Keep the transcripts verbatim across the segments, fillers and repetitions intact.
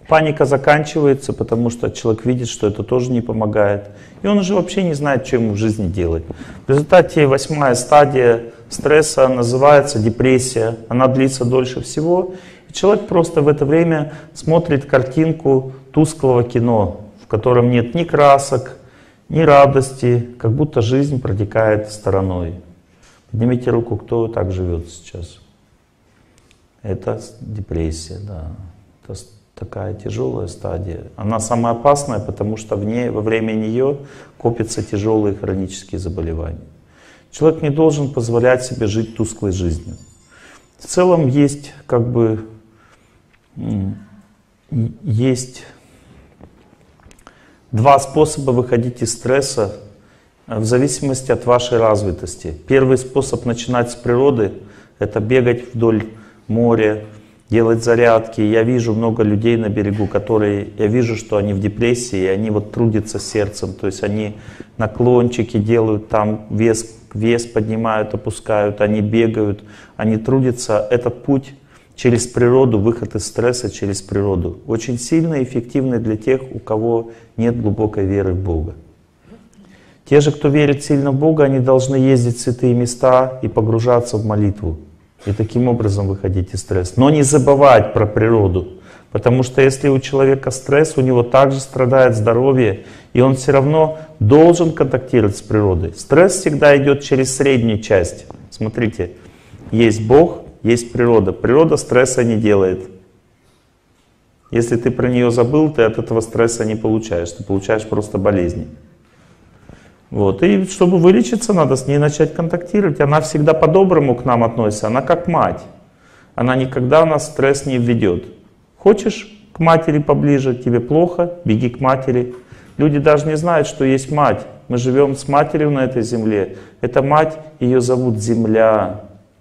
Паника заканчивается, потому что человек видит, что это тоже не помогает. И он уже вообще не знает, что ему в жизни делать. В результате восьмая стадия стресса называется депрессия. Она длится дольше всего. И человек просто в это время смотрит картинку тусклого кино, в котором нет ни красок, ни радости, как будто жизнь протекает стороной. Поднимите руку, кто так живет сейчас. Это депрессия, да. Это такая тяжелая стадия. Она самая опасная, потому что в ней, во время нее копятся тяжелые хронические заболевания. Человек не должен позволять себе жить тусклой жизнью. В целом есть как бы есть два способа выходить из стресса в зависимости от вашей развитости. Первый способ начинать с природы — это бегать вдоль моря, делать зарядки. Я вижу много людей на берегу, которые, я вижу, что они в депрессии, и они вот трудятся сердцем, то есть они наклончики делают, там вес, вес поднимают, опускают, они бегают, они трудятся. Этот путь через природу, выход из стресса через природу, очень сильный и эффективный для тех, у кого нет глубокой веры в Бога. Те же, кто верит сильно в Бога, они должны ездить в святые места и погружаться в молитву. И таким образом выходить из стресса. Но не забывать про природу. Потому что если у человека стресс, у него также страдает здоровье, и он все равно должен контактировать с природой. Стресс всегда идет через среднюю часть. Смотрите, есть Бог, есть природа. Природа стресса не делает. Если ты про нее забыл, ты от этого стресса не получаешь. Ты получаешь просто болезни. Вот. И чтобы вылечиться, надо с ней начать контактировать. Она всегда по-доброму к нам относится. Она как мать. Она никогда нас в стресс не введет. Хочешь к матери поближе, тебе плохо, беги к матери. Люди даже не знают, что есть мать. Мы живем с матерью на этой земле. Эта мать, ее зовут Земля.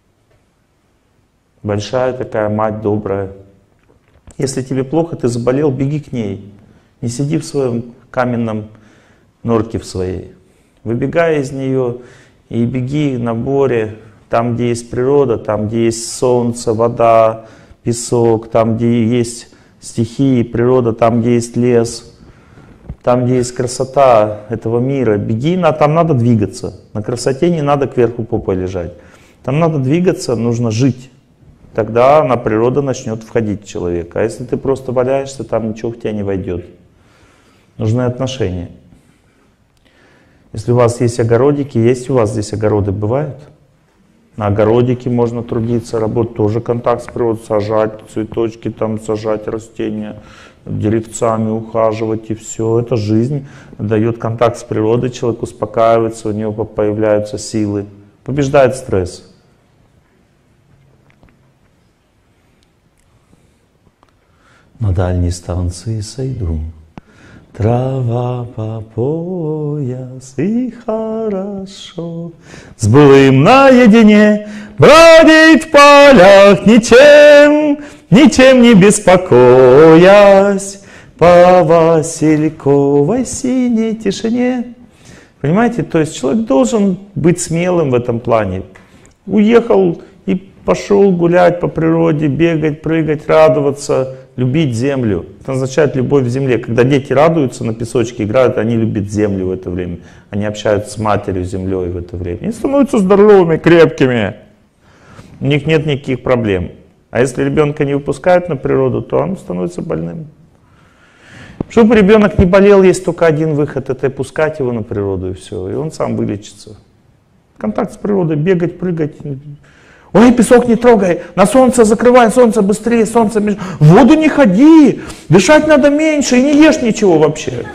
Большая такая мать, добрая. Если тебе плохо, ты заболел, беги к ней. Не сиди в своем каменном норке в своей. Выбегай из нее и беги на море, там, где есть природа, там, где есть солнце, вода, песок, там, где есть стихии, природа, там, где есть лес, там, где есть красота этого мира. Беги, там надо двигаться. На красоте не надо кверху попой лежать. Там надо двигаться, нужно жить. Тогда на природа начнет входить в человека. А если ты просто валяешься, там ничего в тебя не войдет. Нужны отношения. Если у вас есть огородики, есть у вас здесь огороды, бывают? На огородике можно трудиться, работать, тоже контакт с природой, сажать цветочки, там, сажать растения, деревцами ухаживать и все. Это жизнь, дает контакт с природой, человек успокаивается, у него появляются силы, побеждает стресс. На дальней станции сойду. Трава по пояс и хорошо с былым наедине бродить в полях, ничем, ничем не беспокоясь по васильковой синей тишине. Понимаете, то есть человек должен быть смелым в этом плане. Уехал и пошел гулять по природе, бегать, прыгать, радоваться, любить землю. Это означает любовь к земле. Когда дети радуются, на песочке играют, они любят землю в это время. Они общаются с матерью, землей в это время. Они становятся здоровыми, крепкими. У них нет никаких проблем. А если ребенка не выпускают на природу, то он становится больным. Чтобы ребенок не болел, есть только один выход. Это пускать его на природу и все. И он сам вылечится. Контакт с природой, бегать, прыгать. Ой, песок не трогай, на солнце закрывай, солнце быстрее, солнце... В воду не ходи, дышать надо меньше и не ешь ничего вообще.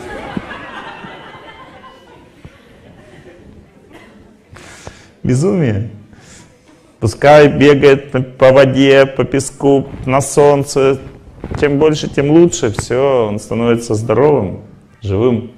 Безумие. Пускай бегает по воде, по песку, на солнце. Чем больше, тем лучше. Все, он становится здоровым, живым.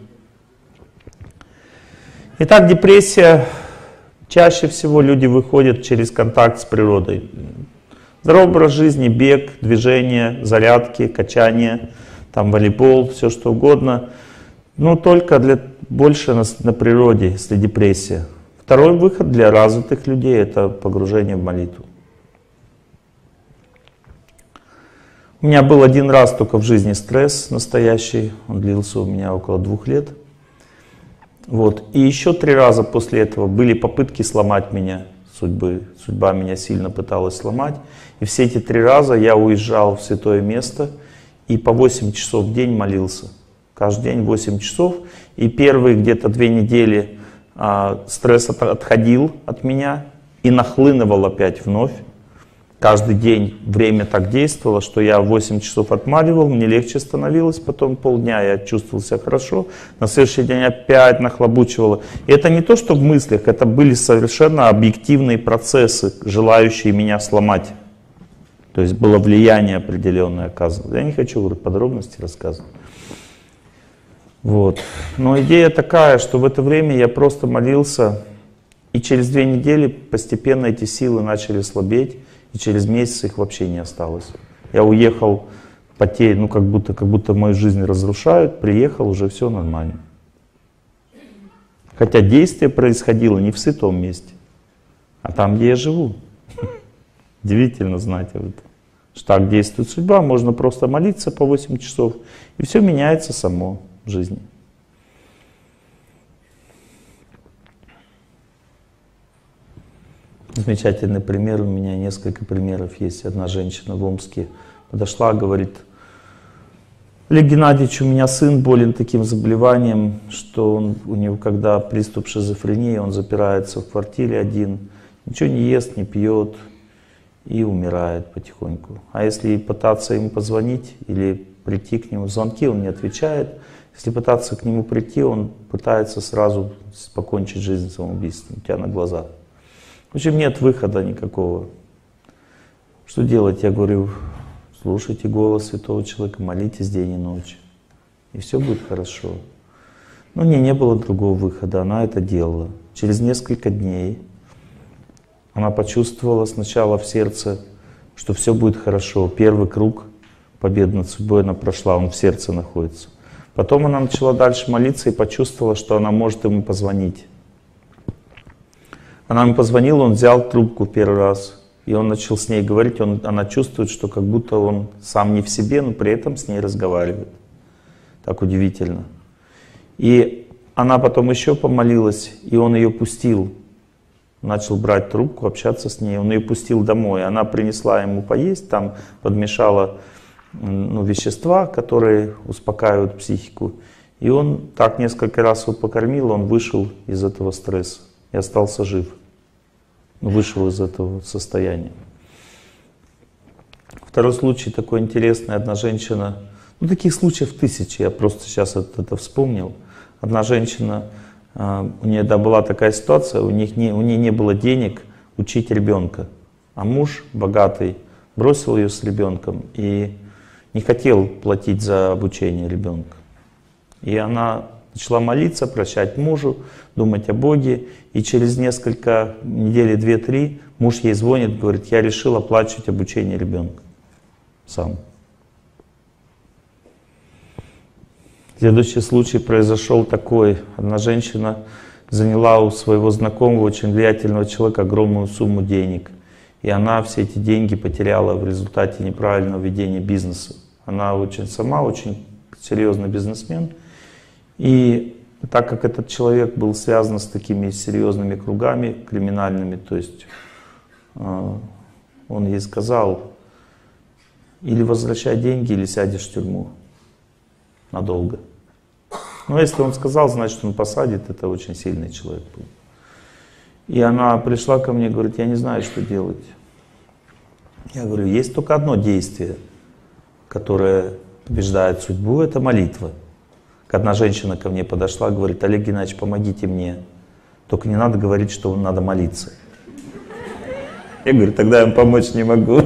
Итак, депрессия. Чаще всего люди выходят через контакт с природой. Здоровый образ жизни, бег, движение, зарядки, качание, там волейбол, все что угодно. Но только для, больше на, на природе, если депрессия. Второй выход для развитых людей — это погружение в молитву. У меня был один раз только в жизни стресс настоящий, он длился у меня около двух лет. Вот. И еще три раза после этого были попытки сломать меня, судьбы. Судьба меня сильно пыталась сломать. И все эти три раза я уезжал в святое место и по восемь часов в день молился. Каждый день восемь часов. И первые где-то две недели а, стресс от, отходил от меня и нахлынывал опять вновь. Каждый день время так действовало, что я восемь часов отмаливал, мне легче становилось, потом полдня я чувствовал себя хорошо, на следующий день опять нахлобучивало. И это не то, что в мыслях, это были совершенно объективные процессы, желающие меня сломать. То есть было влияние определенное оказывалось. Я не хочу говорить подробности рассказывать. Вот. Но идея такая, что в это время я просто молился, и через две недели постепенно эти силы начали слабеть. И через месяц их вообще не осталось. Я уехал, потея, ну как будто, как будто мою жизнь разрушают, приехал, уже все нормально. Хотя действие происходило не в святом месте, а там, где я живу. Удивительно знать об этом. Что так действует судьба, можно просто молиться по восемь часов, и все меняется само в жизни. Замечательный пример, у меня несколько примеров есть. Одна женщина в Омске подошла, говорит: Олег Геннадьевич, у меня сын болен таким заболеванием, что он, у него, когда приступ шизофрении, он запирается в квартире один, ничего не ест, не пьет и умирает потихоньку. А если пытаться ему позвонить или прийти к нему, звонки он не отвечает. Если пытаться к нему прийти, он пытается сразу покончить жизнь самоубийством у тебя на глазах. В общем, нет выхода никакого. Что делать? Я говорю: слушайте голос святого человека, молитесь день и ночь, и все будет хорошо. Но у нее не было другого выхода, она это делала. Через несколько дней она почувствовала сначала в сердце, что все будет хорошо. Первый круг победы над судьбой она прошла, он в сердце находится. Потом она начала дальше молиться и почувствовала, что она может ему позвонить. Она ему позвонила, он взял трубку первый раз, и он начал с ней говорить. Он, она чувствует, что как будто он сам не в себе, но при этом с ней разговаривает. Так удивительно. И она потом еще помолилась, и он ее пустил. Начал брать трубку, общаться с ней. Он ее пустил домой. Она принесла ему поесть, там подмешала ну, вещества, которые успокаивают психику. И он так несколько раз его покормил, он вышел из этого стресса. И остался жив, вышел из этого состояния. Второй случай такой интересный. Одна женщина, ну таких случаев тысячи, я просто сейчас это, это вспомнил. Одна женщина, у нее да, была такая ситуация, у, них не, у нее не было денег учить ребенка. А муж богатый бросил ее с ребенком и не хотел платить за обучение ребенка. И она начала молиться, прощать мужу, думать о Боге. И через несколько недель, две-три, муж ей звонит, говорит: я решил оплачивать обучение ребенка сам. Следующий случай произошел такой. Одна женщина заняла у своего знакомого, очень влиятельного человека, огромную сумму денег. И она все эти деньги потеряла в результате неправильного ведения бизнеса. Она очень сама, очень серьезный бизнесмен. И так как этот человек был связан с такими серьезными кругами криминальными, то есть э, он ей сказал: или возвращай деньги, или сядешь в тюрьму надолго. Но если он сказал, значит он посадит, это очень сильный человек был. И она пришла ко мне и говорит: я не знаю, что делать. Я говорю: есть только одно действие, которое побеждает судьбу, это молитва. Одна женщина ко мне подошла, говорит: Олег Геннадьевич, помогите мне, только не надо говорить, что надо молиться. Я говорю: тогда я вам помочь не могу.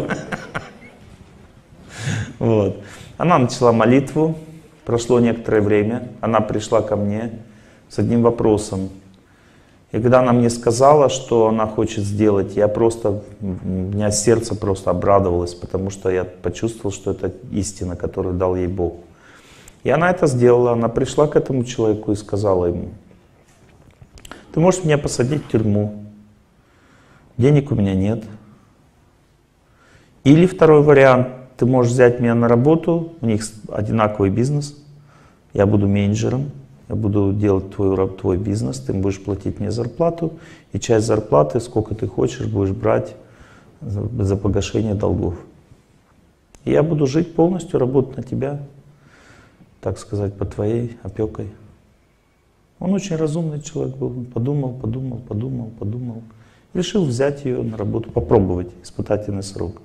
Вот. Она начала молитву, прошло некоторое время, она пришла ко мне с одним вопросом. И когда она мне сказала, что она хочет сделать, я просто, у меня сердце просто обрадовалось, потому что я почувствовал, что это истина, которую дал ей Бог. И она это сделала, она пришла к этому человеку и сказала ему: ты можешь меня посадить в тюрьму, денег у меня нет. Или второй вариант, ты можешь взять меня на работу, у них одинаковый бизнес, я буду менеджером, я буду делать твой, твой бизнес, ты будешь платить мне зарплату, и часть зарплаты, сколько ты хочешь, будешь брать за, за погашение долгов. И я буду жить полностью, работать на тебя, так сказать, под твоей опекой. Он очень разумный человек был, он подумал, подумал, подумал, подумал. Решил взять ее на работу, попробовать, испытательный срок.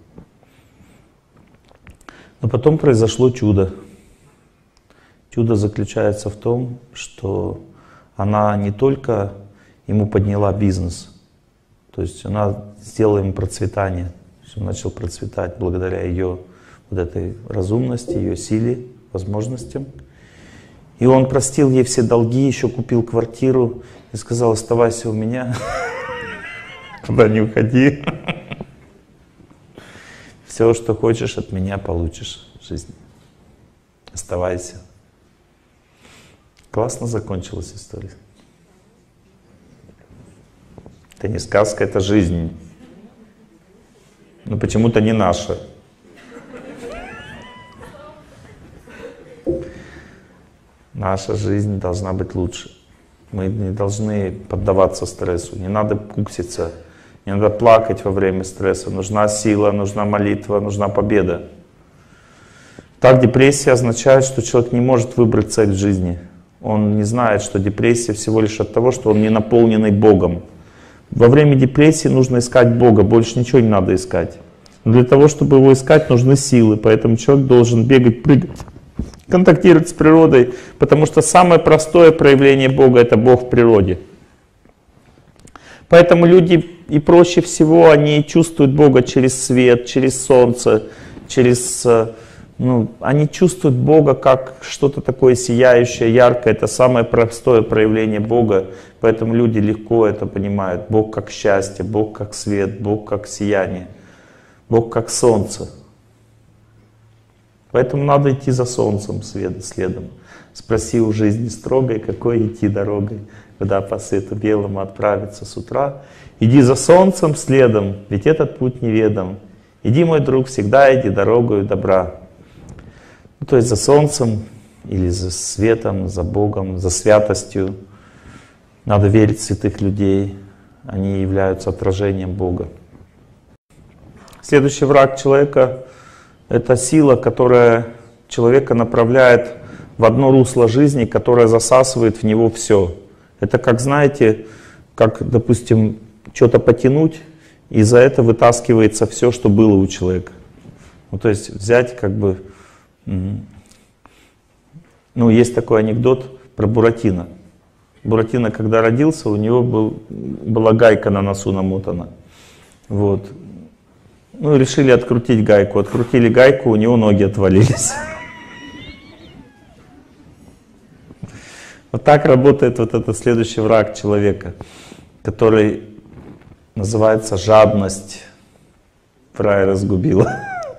Но потом произошло чудо. Чудо заключается в том, что она не только ему подняла бизнес, то есть она сделала ему процветание. Он начал процветать благодаря ее вот этой разумности, ее силе, возможностям. И он простил ей все долги, еще купил квартиру и сказал: оставайся у меня, куда не уходи. Все, что хочешь, от меня получишь в жизни. Оставайся. Классно закончилась история. Это не сказка, это жизнь. Но почему-то не наша. Наша жизнь должна быть лучше. Мы не должны поддаваться стрессу, не надо кукситься, не надо плакать во время стресса. Нужна сила, нужна молитва, нужна победа. Так депрессия означает, что человек не может выбрать цель в жизни. Он не знает, что депрессия всего лишь от того, что он не наполненный Богом. Во время депрессии нужно искать Бога, больше ничего не надо искать. Но для того, чтобы его искать, нужны силы, поэтому человек должен бегать, прыгать, контактировать с природой, потому что самое простое проявление Бога — это Бог в природе. Поэтому люди и проще всего они чувствуют Бога через свет, через солнце, через... Ну, они чувствуют Бога как что-то такое сияющее, яркое. Это самое простое проявление Бога, поэтому люди легко это понимают. Бог как счастье, Бог как свет, Бог как сияние, Бог как солнце. Поэтому надо идти за солнцем следом. Спроси у жизни строгой, какой идти дорогой, куда по свету белому отправиться с утра. Иди за солнцем следом, ведь этот путь неведом. Иди, мой друг, всегда иди дорогою добра. Ну, то есть за солнцем или за светом, за Богом, за святостью. Надо верить в святых людей, они являются отражением Бога. Следующий враг человека — это сила, которая человека направляет в одно русло жизни, которая засасывает в него все. Это как, знаете, как, допустим, что-то потянуть, и за это вытаскивается все, что было у человека. Ну, то есть взять как бы... Ну, есть такой анекдот про Буратино. Буратино, когда родился, у него был, была гайка на носу намотана. Вот. Ну, решили открутить гайку. Открутили гайку, у него ноги отвалились. Вот так работает вот этот следующий враг человека, который называется жадность. Рай разгубила.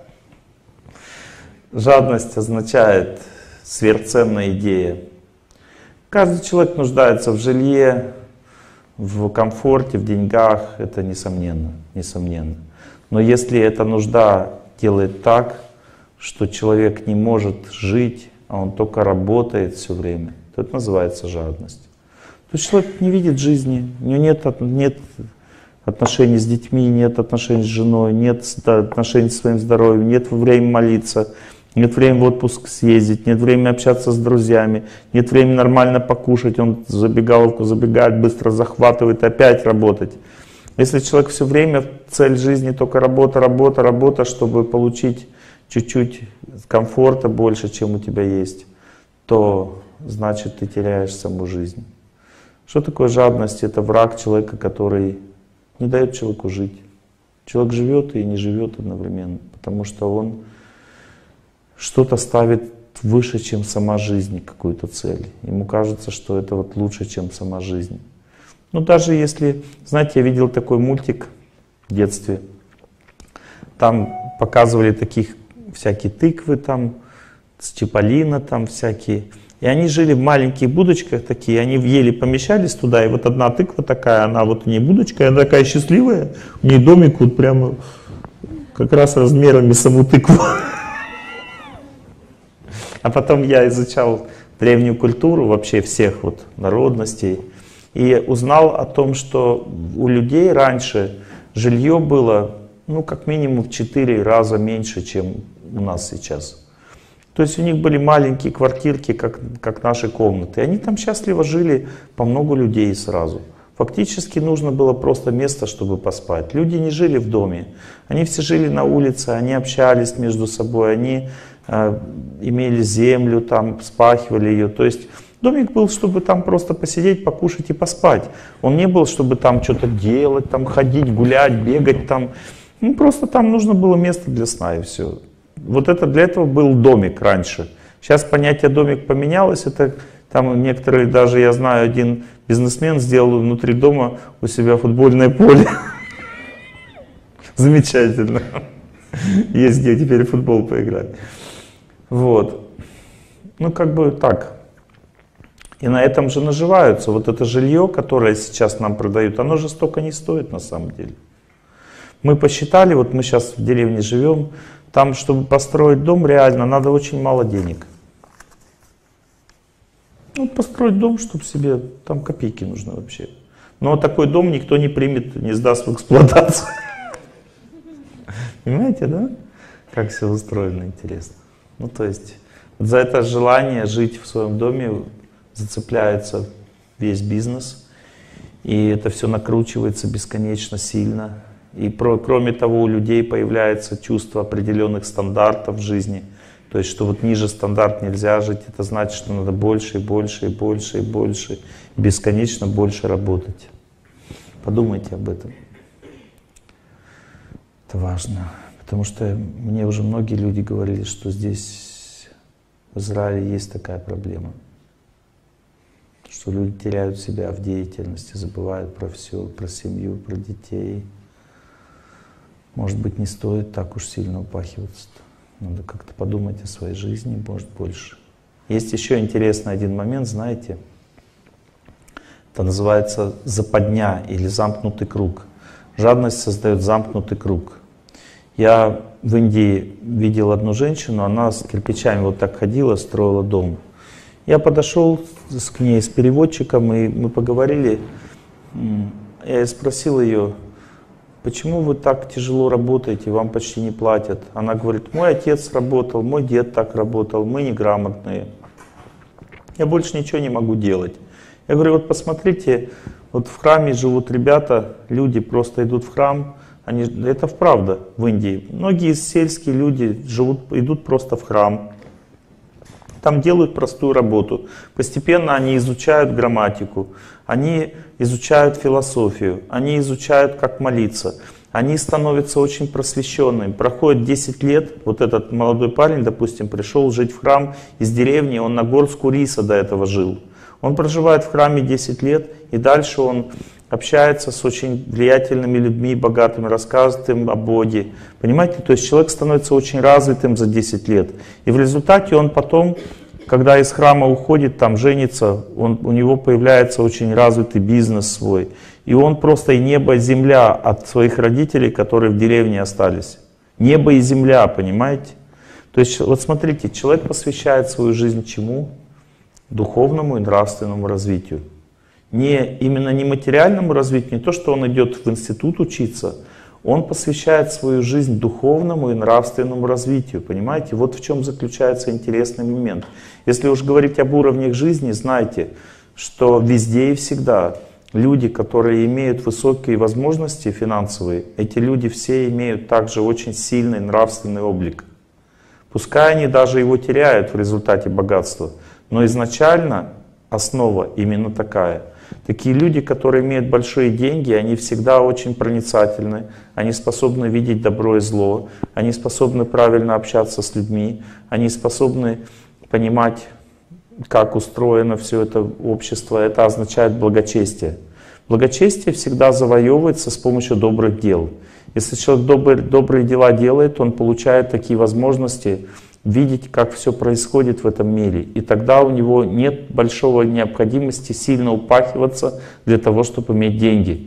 Жадность означает сверхценная идея. Каждый человек нуждается в жилье, в комфорте, в деньгах, это несомненно, несомненно. Но если эта нужда делает так, что человек не может жить, а он только работает все время, то это называется жадность. То есть человек не видит жизни, у него нет, нет отношений с детьми, нет отношений с женой, нет отношений с своим здоровьем, нет времени молиться, нет времени в отпуск съездить, нет времени общаться с друзьями, нет времени нормально покушать, он в забегаловку забегает, быстро захватывает, опять работать. Если человек все время, цель жизни только работа, работа, работа, чтобы получить чуть-чуть комфорта больше, чем у тебя есть, то значит ты теряешь саму жизнь. Что такое жадность? Это враг человека, который не дает человеку жить. Человек живет и не живет одновременно, потому что он что-то ставит выше, чем сама жизнь, какую-то цель. Ему кажется, что это вот лучше, чем сама жизнь. Ну даже если, знаете, я видел такой мультик в детстве, там показывали таких всякие тыквы, там, с Чиполлино там всякие. И они жили в маленьких будочках такие, они еле помещались туда, и вот одна тыква такая, она вот у нее будочка, она такая счастливая, у нее домик вот прямо как раз размерами саму тыкву. А потом я изучал древнюю культуру вообще всех вот народностей и узнал о том, что у людей раньше жилье было, ну, как минимум в четыре раза меньше, чем у нас сейчас. То есть у них были маленькие квартирки, как, как наши комнаты. И они там счастливо жили, по много людей сразу. Фактически нужно было просто место, чтобы поспать. Люди не жили в доме. Они все жили на улице, они общались между собой, они э, имели землю, там, спахивали ее. То есть домик был, чтобы там просто посидеть, покушать и поспать. Он не был, чтобы там что-то делать, там, ходить, гулять, бегать. Там. Ну, просто там нужно было место для сна и все. Вот это для этого был домик раньше. Сейчас понятие домик поменялось. Это там некоторые, даже я знаю, один бизнесмен сделал внутри дома у себя футбольное поле. Замечательно. Есть где теперь в футбол поиграть. Вот. Ну как бы так. И на этом же наживаются. Вот это жилье, которое сейчас нам продают, оно же столько не стоит на самом деле. Мы посчитали, вот мы сейчас в деревне живем, там, чтобы построить дом, реально надо очень мало денег. Ну, построить дом, чтобы себе, там копейки нужны вообще. Но такой дом никто не примет, не сдаст в эксплуатацию. Понимаете, да? Как все устроено, интересно. Ну, то есть, вот за это желание жить в своем доме зацепляется весь бизнес. И это все накручивается бесконечно сильно. И про, кроме того, у людей появляется чувство определенных стандартов в жизни. То есть, что вот ниже стандарт нельзя жить, это значит, что надо больше и больше и больше и больше, бесконечно больше работать. Подумайте об этом. Это важно. Потому что мне уже многие люди говорили, что здесь, в Израиле, есть такая проблема. Что люди теряют себя в деятельности, забывают про все, про семью, про детей. Может быть, не стоит так уж сильно упахиваться-то. Надо как-то подумать о своей жизни, может, больше. Есть еще интересный один момент, знаете. Это называется западня или замкнутый круг. Жадность создает замкнутый круг. Я в Индии видел одну женщину, она с кирпичами вот так ходила, строила дом. Я подошел к ней с переводчиком, и мы поговорили. Я спросил ее: почему вы так тяжело работаете, вам почти не платят? Она говорит: мой отец работал, мой дед так работал, мы неграмотные. Я больше ничего не могу делать. Я говорю: вот посмотрите, вот в храме живут ребята, люди просто идут в храм. Они, это правда в Индии. Многие сельские люди живут, идут просто в храм. Там делают простую работу. Постепенно они изучают грамматику, они изучают философию, они изучают, как молиться. Они становятся очень просвещенными. Проходит десять лет, вот этот молодой парень, допустим, пришел жить в храм из деревни, он на горстку риса до этого жил. Он проживает в храме десять лет, и дальше он общается с очень влиятельными людьми, богатыми, рассказывает им о Боге. Понимаете, то есть человек становится очень развитым за десять лет. И в результате он потом, когда из храма уходит, там женится, он, у него появляется очень развитый бизнес свой. И он просто и небо, и земля от своих родителей, которые в деревне остались. Небо и земля, понимаете? То есть вот смотрите, человек посвящает свою жизнь чему? Духовному и нравственному развитию. Не, именно не материальному развитию, не то, что он идет в институт учиться, он посвящает свою жизнь духовному и нравственному развитию, понимаете? Вот в чем заключается интересный момент. Если уж говорить об уровнях жизни, знайте, что везде и всегда люди, которые имеют высокие возможности финансовые, эти люди все имеют также очень сильный нравственный облик. Пускай они даже его теряют в результате богатства, но изначально основа именно такая. Такие люди, которые имеют большие деньги, они всегда очень проницательны, они способны видеть добро и зло, они способны правильно общаться с людьми, они способны понимать, как устроено все это общество. Это означает благочестие. Благочестие всегда завоевывается с помощью добрых дел. Если человек добрые, добрые дела делает, он получает такие возможности видеть, как все происходит в этом мире. И тогда у него нет большой необходимости сильно упахиваться для того, чтобы иметь деньги.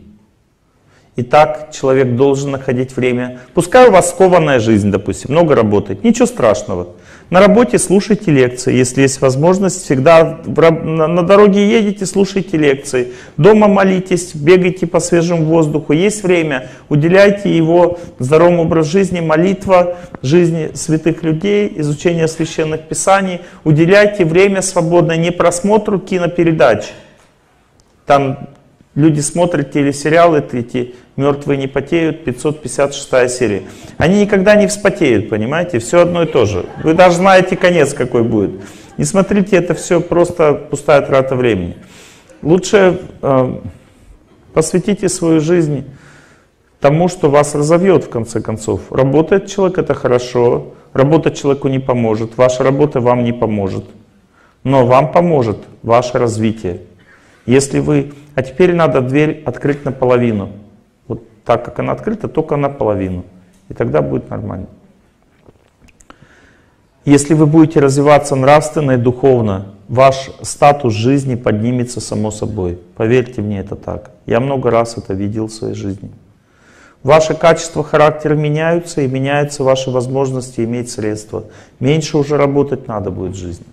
Итак, человек должен находить время. Пускай у вас скованная жизнь, допустим, много работает, ничего страшного. На работе слушайте лекции, если есть возможность, всегда на дороге едете, слушайте лекции. Дома молитесь, бегайте по свежему воздуху. Есть время, уделяйте его здоровому образу жизни, молитва, жизни святых людей, изучение священных писаний. Уделяйте время свободное не просмотру кинопередач. Там люди смотрят телесериалы, эти «Мертвые не потеют», пятьсот пятьдесят шестая серия. Они никогда не вспотеют, понимаете? Все одно и то же. Вы даже знаете конец, какой будет. Не смотрите, это все просто пустая трата времени. Лучше э, посвятите свою жизнь тому, что вас разовьет в конце концов. Работает человек — это хорошо. Работать человеку не поможет. Ваша работа вам не поможет. Но вам поможет ваше развитие. Если вы... А теперь надо дверь открыть наполовину. Вот так, как она открыта, только наполовину. И тогда будет нормально. Если вы будете развиваться нравственно и духовно, ваш статус жизни поднимется само собой. Поверьте мне, это так. Я много раз это видел в своей жизни. Ваши качества характера меняются, и меняются ваши возможности иметь средства. Меньше уже работать надо будет в жизни.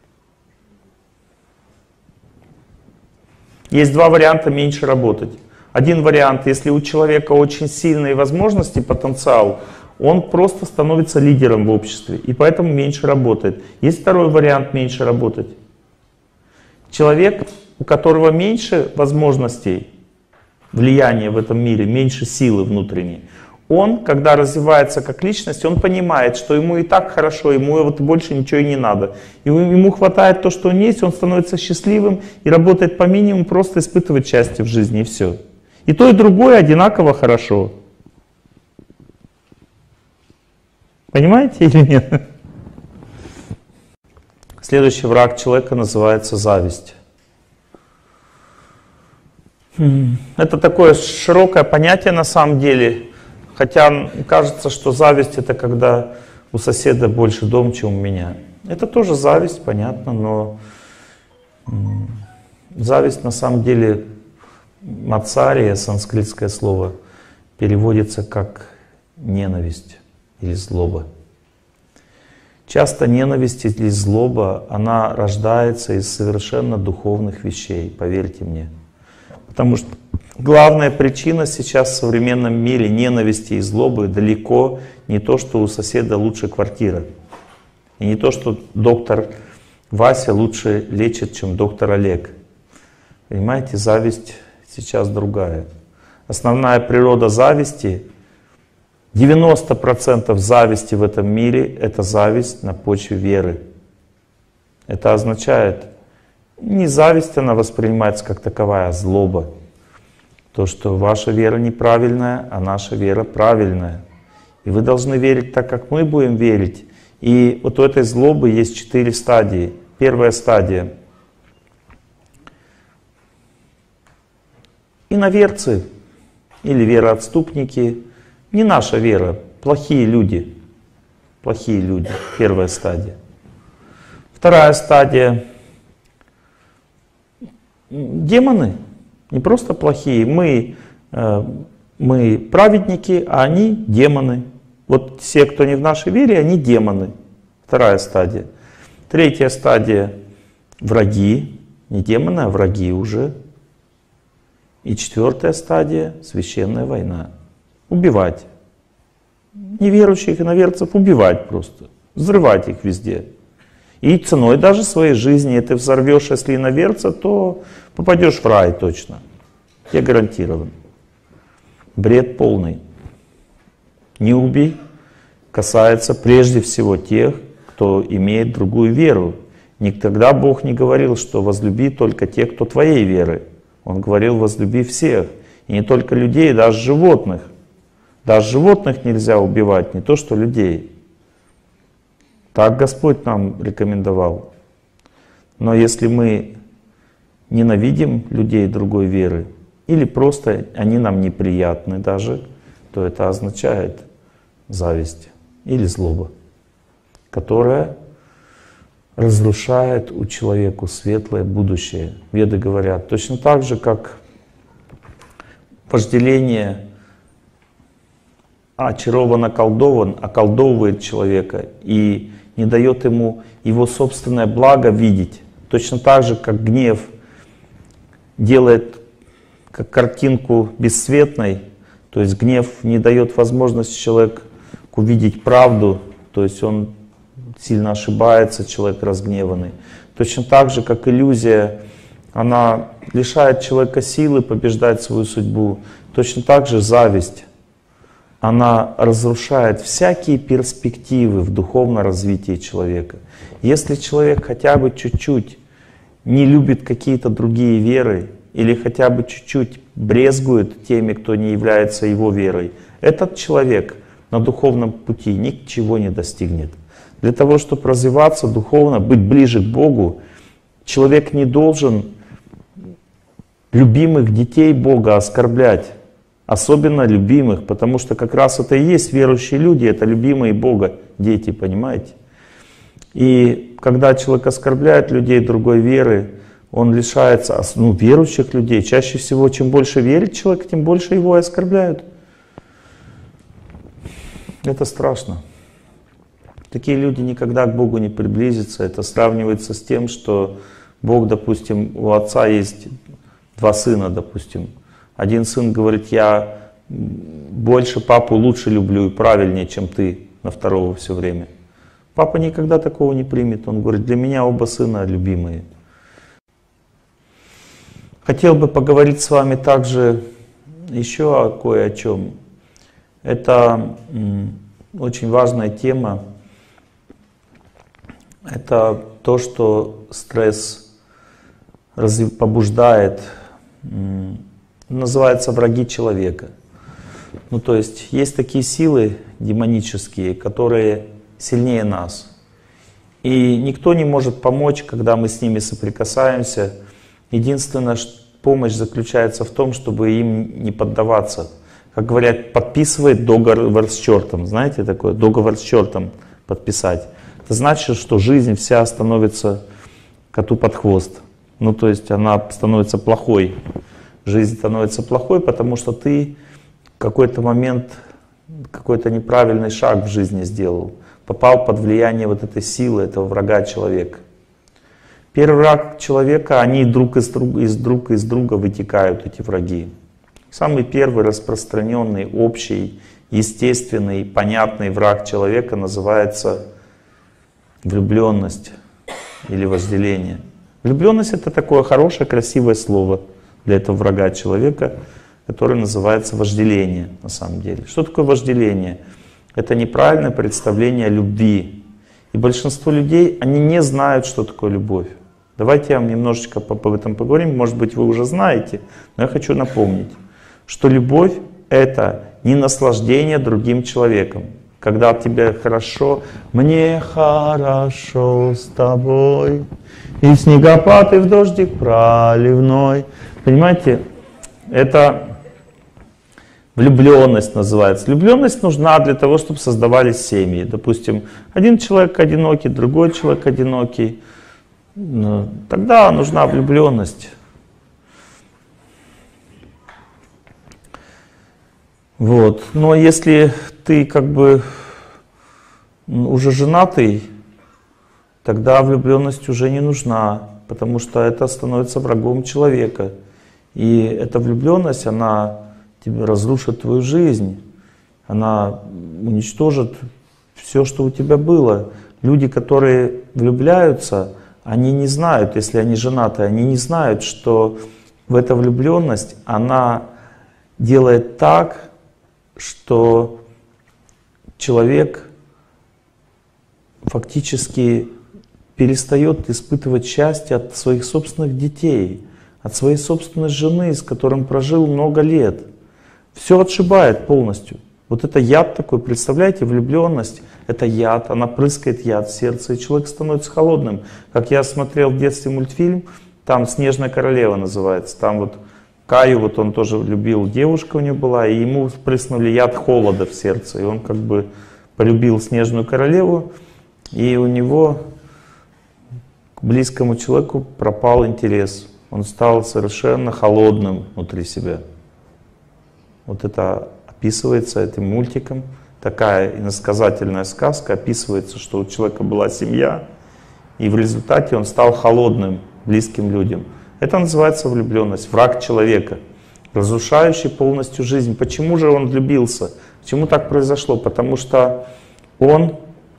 Есть два варианта меньше работать. Один вариант, если у человека очень сильные возможности, потенциал, он просто становится лидером в обществе, и поэтому меньше работает. Есть второй вариант меньше работать. Человек, у которого меньше возможностей, влияния в этом мире, меньше силы внутренней, он, когда развивается как личность, он понимает, что ему и так хорошо, ему вот больше ничего и не надо. Ему, ему хватает то, что он есть, он становится счастливым и работает по минимуму, просто испытывает счастье в жизни, и все. И то, и другое одинаково хорошо. Понимаете или нет? Следующий враг человека называется зависть. Это такое широкое понятие на самом деле. Хотя кажется, что зависть — это когда у соседа больше дом, чем у меня. Это тоже зависть, понятно, но зависть на самом деле, мацария, санскритское слово, переводится как ненависть или злоба. Часто ненависть или злоба, она рождается из совершенно духовных вещей, поверьте мне. Потому что главная причина сейчас в современном мире ненависти и злобы далеко не то, что у соседа лучше квартира. И не то, что доктор Вася лучше лечит, чем доктор Олег. Понимаете, зависть сейчас другая. Основная природа зависти, девяносто процентов зависти в этом мире — это зависть на почве веры. Это означает, не зависть, она воспринимается как таковая, а злоба. То, что ваша вера неправильная, а наша вера правильная. И вы должны верить так, как мы будем верить. И вот у этой злобы есть четыре стадии. Первая стадия. Иноверцы или вероотступники. Не наша вера, плохие люди. Плохие люди. Первая стадия. Вторая стадия. Демоны. Не просто плохие. Мы, э, мы праведники, а они демоны. Вот все, кто не в нашей вере, они демоны. Вторая стадия. Третья стадия — враги. Не демоны, а враги уже. И четвертая стадия — священная война. Убивать. Неверующих иноверцев убивать просто. Взрывать их везде. И ценой даже своей жизни. Если ты взорвешь, если иноверца, то попадешь в рай точно. Я гарантирован. Бред полный. Не убей касается прежде всего тех, кто имеет другую веру. Никогда Бог не говорил, что возлюби только тех, кто твоей веры. Он говорил, возлюби всех. И не только людей, даже животных. Даже животных нельзя убивать, не то что людей. Так Господь нам рекомендовал. Но если мы ненавидим людей другой веры, или просто они нам неприятны даже, то это означает зависть или злоба, которая разрушает у человека светлое будущее. Веды говорят, точно так же, как вожделение очарован, околдован, околдовывает человека и не дает ему его собственное благо видеть. Точно так же, как гнев делает как картинку бесцветной, то есть гнев не дает возможности человеку увидеть правду, то есть он сильно ошибается, человек разгневанный. Точно так же, как иллюзия, она лишает человека силы побеждать свою судьбу. Точно так же зависть, она разрушает всякие перспективы в духовном развитии человека. Если человек хотя бы чуть-чуть не любит какие-то другие веры, или хотя бы чуть-чуть брезгует теми, кто не является его верой, этот человек на духовном пути ничего не достигнет. Для того, чтобы развиваться духовно, быть ближе к Богу, человек не должен любимых детей Бога оскорблять. Особенно любимых, потому что как раз это и есть верующие люди, это любимые Бога дети, понимаете? И когда человек оскорбляет людей другой веры, он лишается, ну, верующих людей. Чаще всего, чем больше верит человек, тем больше его и оскорбляют. Это страшно. Такие люди никогда к Богу не приблизятся. Это сравнивается с тем, что Бог, допустим, у отца есть два сына, допустим. Один сын говорит: я больше папу лучше люблю и правильнее, чем ты, на второго все время. Папа никогда такого не примет. Он говорит: для меня оба сына любимые. Хотел бы поговорить с вами также еще о кое о чем. Это очень важная тема. Это то, что стресс побуждает, называется враги человека. Ну, то есть есть такие силы демонические, которые сильнее нас. И никто не может помочь, когда мы с ними соприкасаемся. Единственная помощь заключается в том, чтобы им не поддаваться. Как говорят, подписывает договор с чертом. Знаете такое? Договор с чертом подписать. Это значит, что жизнь вся становится коту под хвост. Ну, то есть она становится плохой. Жизнь становится плохой, потому что ты в какой-то момент какой-то неправильный шаг в жизни сделал. Попал под влияние вот этой силы, этого врага человека. Первый враг человека, они друг из друга, из друг из друга вытекают, эти враги. Самый первый распространенный, общий, естественный, понятный враг человека называется влюбленность или вожделение. Влюбленность — это такое хорошее, красивое слово для этого врага человека, который называется вожделение на самом деле. Что такое вожделение? Это неправильное представление о любви. И большинство людей, они не знают, что такое любовь. Давайте я вам немножечко об этом поговорим. Может быть, вы уже знаете, но я хочу напомнить, что любовь — это не наслаждение другим человеком. Когда тебе хорошо, мне хорошо с тобой, и в снегопад, и в дождик проливной. Понимаете, это влюбленность называется. Влюбленность нужна для того, чтобы создавались семьи. Допустим, один человек одинокий, другой человек одинокий. Тогда нужна влюбленность. Вот. Но если ты как бы уже женатый, тогда влюбленность уже не нужна, потому что это становится врагом человека. И эта влюбленность, она тебе разрушит твою жизнь, она уничтожит все, что у тебя было. Люди, которые влюбляются, они не знают, если они женаты, они не знают, что в эта влюбленность, она делает так, что человек фактически перестает испытывать счастье от своих собственных детей, от своей собственной жены, с которым прожил много лет. Все отшибает полностью. Вот это яд такой, представляете, влюбленность, это яд, она прыскает яд в сердце, и человек становится холодным. Как я смотрел в детстве мультфильм, там «Снежная королева» называется, там вот Каю, вот он тоже любил, девушка у него была, и ему впрыснули яд холода в сердце, и он как бы полюбил Снежную королеву, и у него к близкому человеку пропал интерес. Он стал совершенно холодным внутри себя. Вот это описывается этим мультиком, такая иносказательная сказка, описывается, что у человека была семья, и в результате он стал холодным близким людям. Это называется влюбленность, враг человека, разрушающий полностью жизнь. Почему же он влюбился? Почему так произошло? Потому что он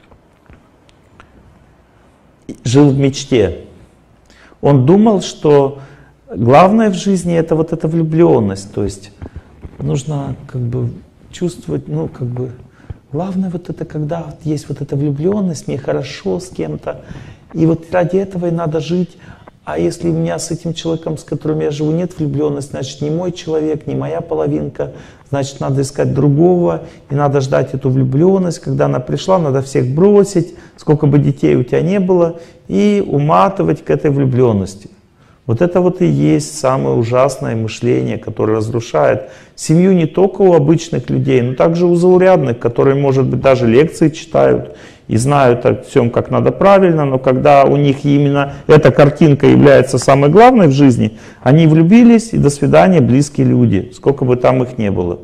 жил в мечте. Он думал, что главное в жизни это вот эта влюбленность. То есть нужно как бы чувствовать, ну как бы, главное вот это, когда вот есть вот эта влюбленность, мне хорошо с кем-то. И вот ради этого и надо жить. А если у меня с этим человеком, с которым я живу, нет влюбленности, значит, не мой человек, не моя половинка, значит, надо искать другого, и надо ждать эту влюбленность. Когда она пришла, надо всех бросить, сколько бы детей у тебя не было, и уматывать к этой влюбленности. Вот это вот и есть самое ужасное мышление, которое разрушает семью не только у обычных людей, но также у заурядных, которые, может быть, даже лекции читают и знают о всем, как надо правильно, но когда у них именно эта картинка является самой главной в жизни, они влюбились, и до свидания, близкие люди, сколько бы там их не было.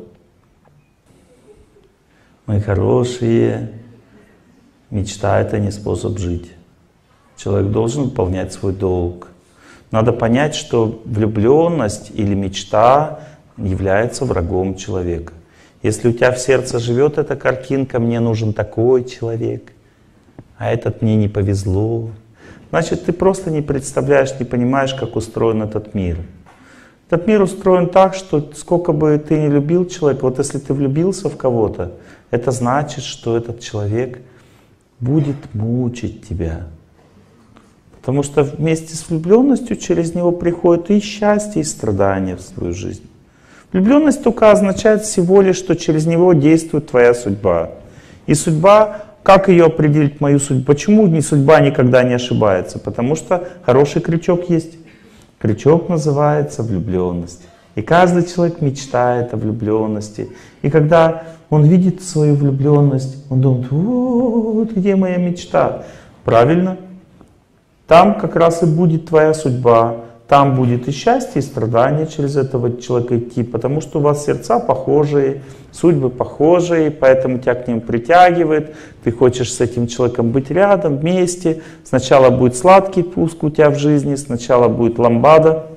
Мои хорошие, мечта — это не способ жить. Человек должен выполнять свой долг. Надо понять, что влюбленность или мечта является врагом человека. Если у тебя в сердце живет эта картинка, мне нужен такой человек, а этот мне не повезло, значит, ты просто не представляешь, не понимаешь, как устроен этот мир. Этот мир устроен так, что сколько бы ты ни любил человека, вот если ты влюбился в кого-то, это значит, что этот человек будет мучить тебя. Потому что вместе с влюбленностью через него приходит и счастье, и страдания в свою жизнь. Влюбленность только означает всего лишь, что через него действует твоя судьба. И судьба, как ее определить, мою судьбу? Почему не судьба никогда не ошибается? Потому что хороший крючок есть. Крючок называется влюбленность. И каждый человек мечтает о влюбленности. И когда он видит свою влюбленность, он думает: вот где моя мечта. Правильно. Там как раз и будет твоя судьба. Там будет и счастье, и страдания через этого человека идти, потому что у вас сердца похожие, судьбы похожие, поэтому тебя к ним притягивает. Ты хочешь с этим человеком быть рядом, вместе. Сначала будет сладкий пуск у тебя в жизни, сначала будет ламбада.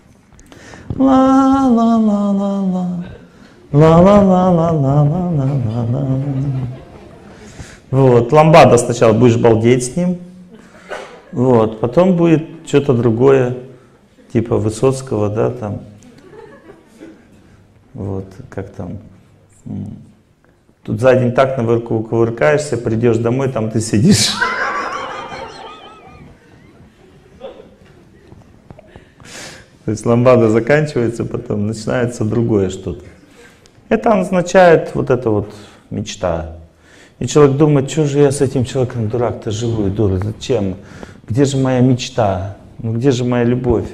Ла-ла-ла-ла-ла. Ла-ла-ла-ла-ла-ла-ла-ла. Вот, ламбада сначала будешь балдеть с ним. Вот, потом будет что-то другое, типа Высоцкого, да, там, вот, как там, тут за день так наверху кувыркаешься, придешь домой, там ты сидишь. То есть ламбада заканчивается, потом начинается другое что-то. Это означает вот эта вот мечта. И человек думает: что же я с этим человеком, дурак-то, живу и дура, зачем? Где же моя мечта? Ну где же моя любовь?